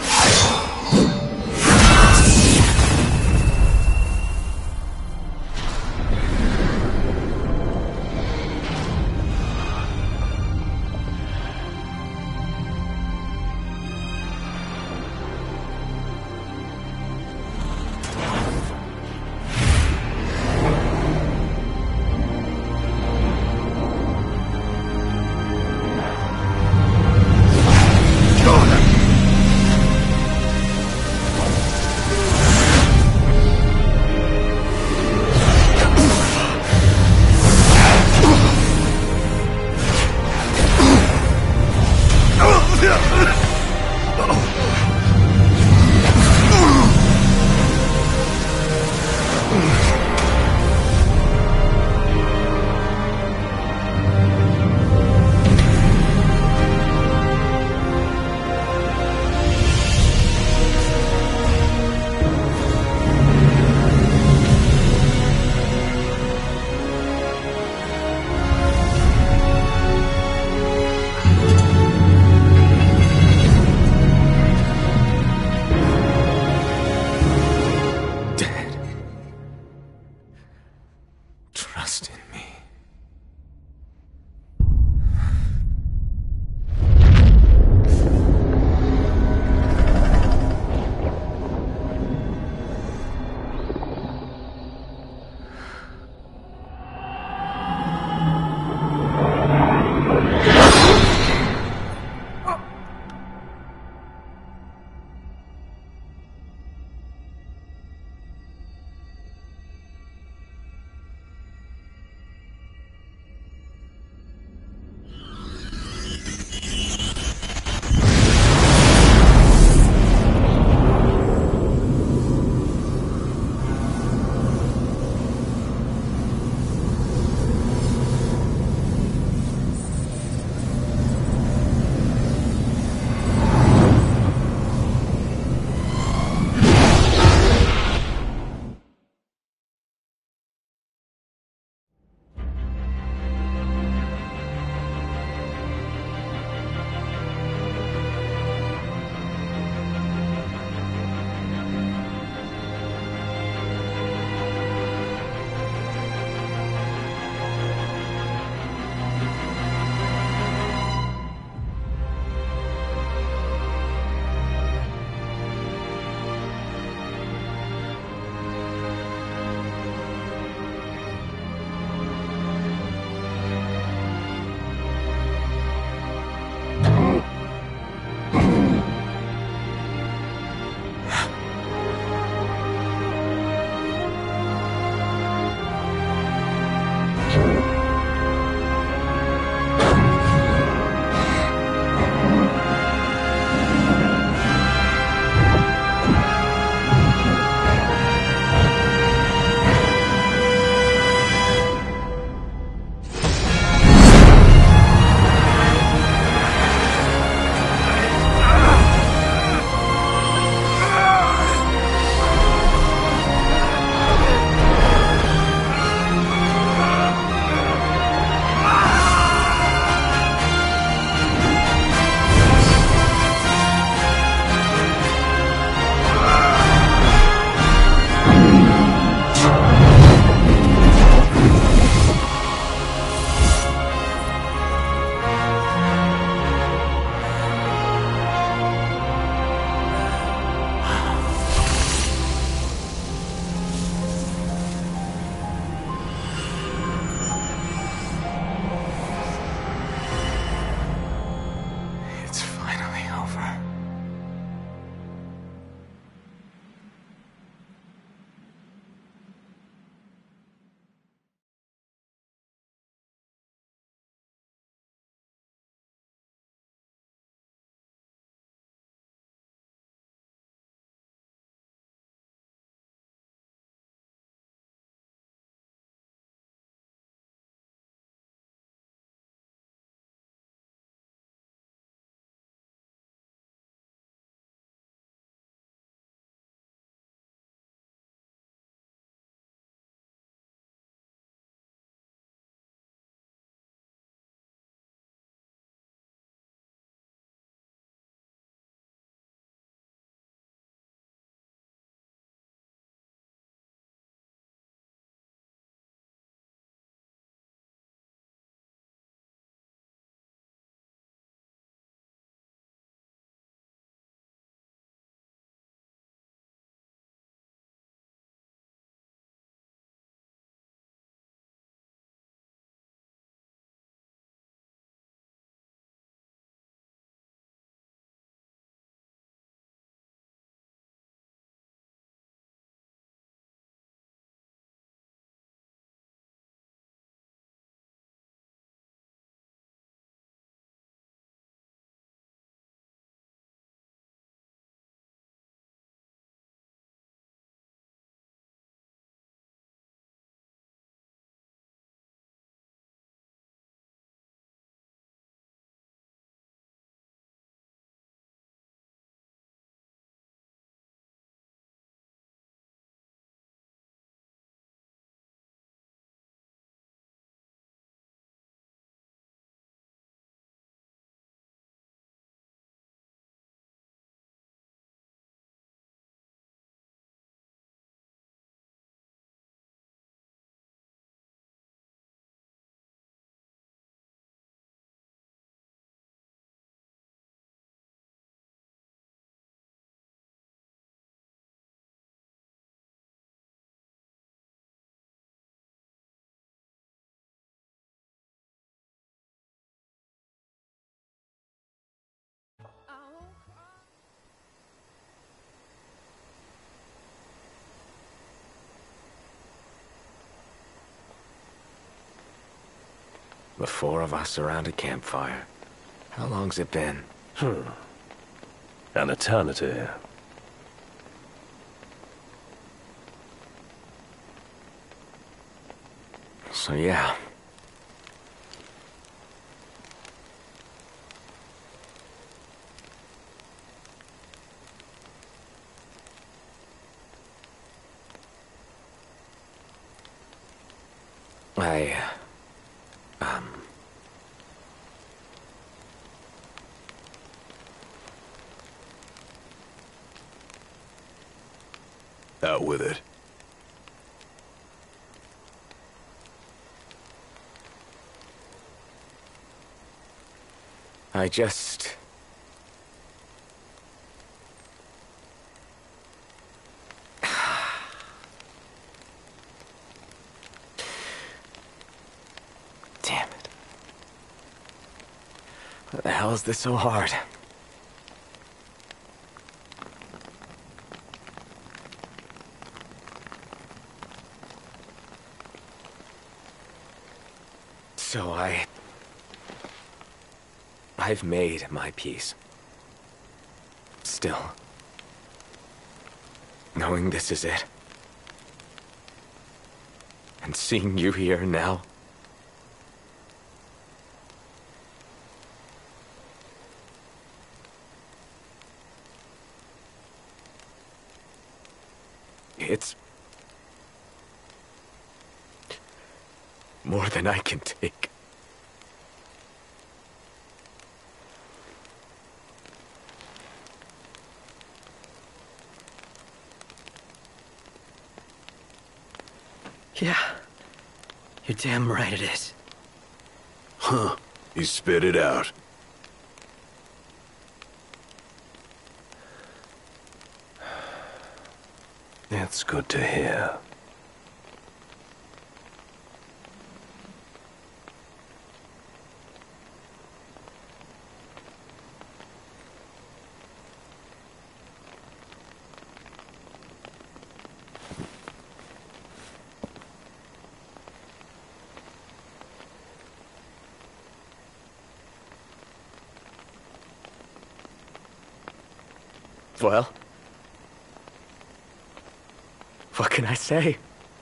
The four of us around a campfire. How long's it been?
Hmm. An eternity.
So yeah. I... Um...
Out with it.
I just... Damn it. Why the hell is this so hard? So I... I've made my peace. Still. Knowing this is it. And seeing you here now. It's... more than I can take.
Yeah. You're damn right it is.
Huh. You spit it out.
It's good to hear.
Well, what can I say?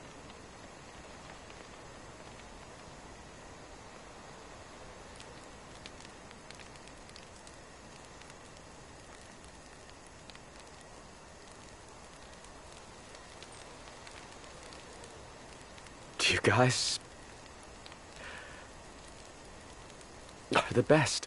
You guys are the best.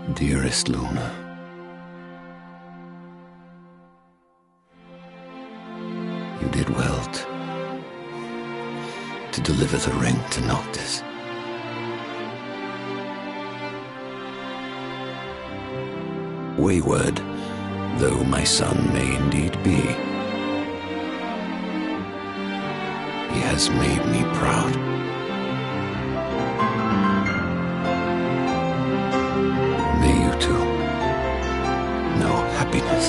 Dearest Luna, you did well to, to deliver the ring to Noctis. Wayward though my son may indeed be, he has made me proud. May you too know happiness.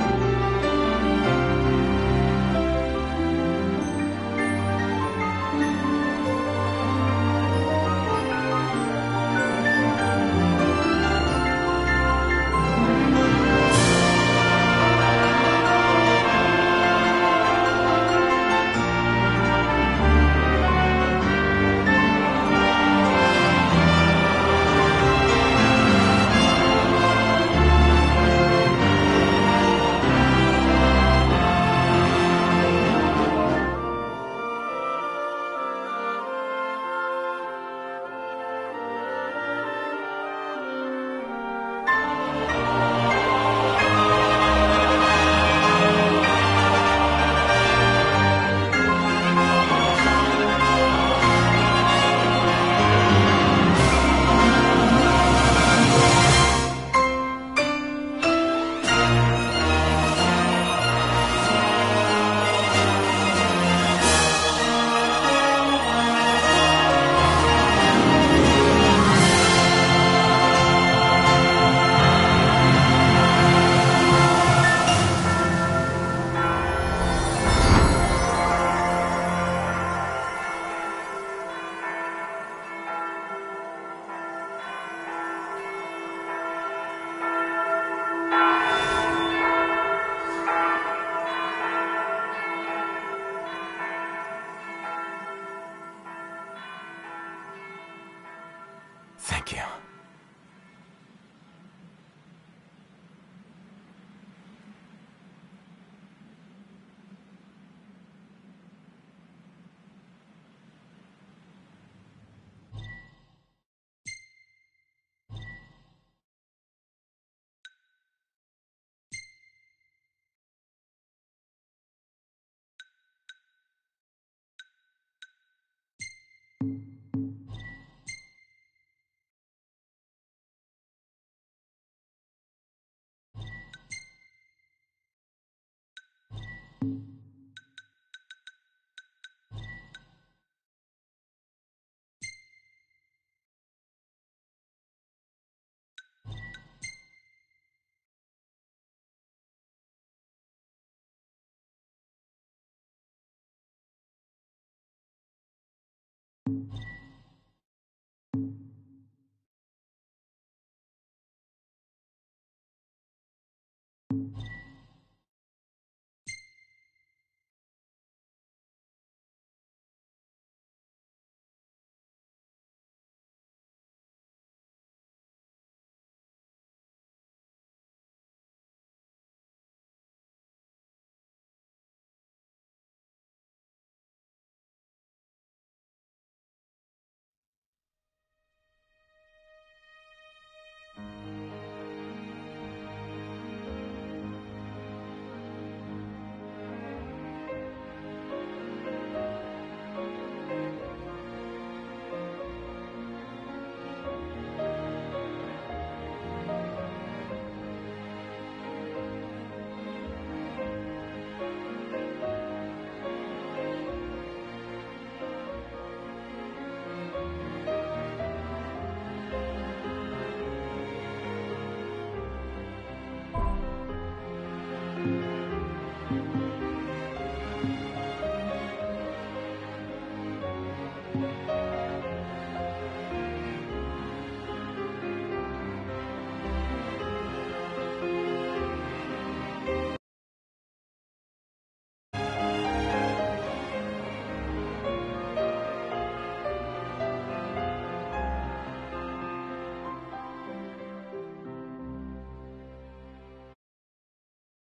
Thank you.
Thank you.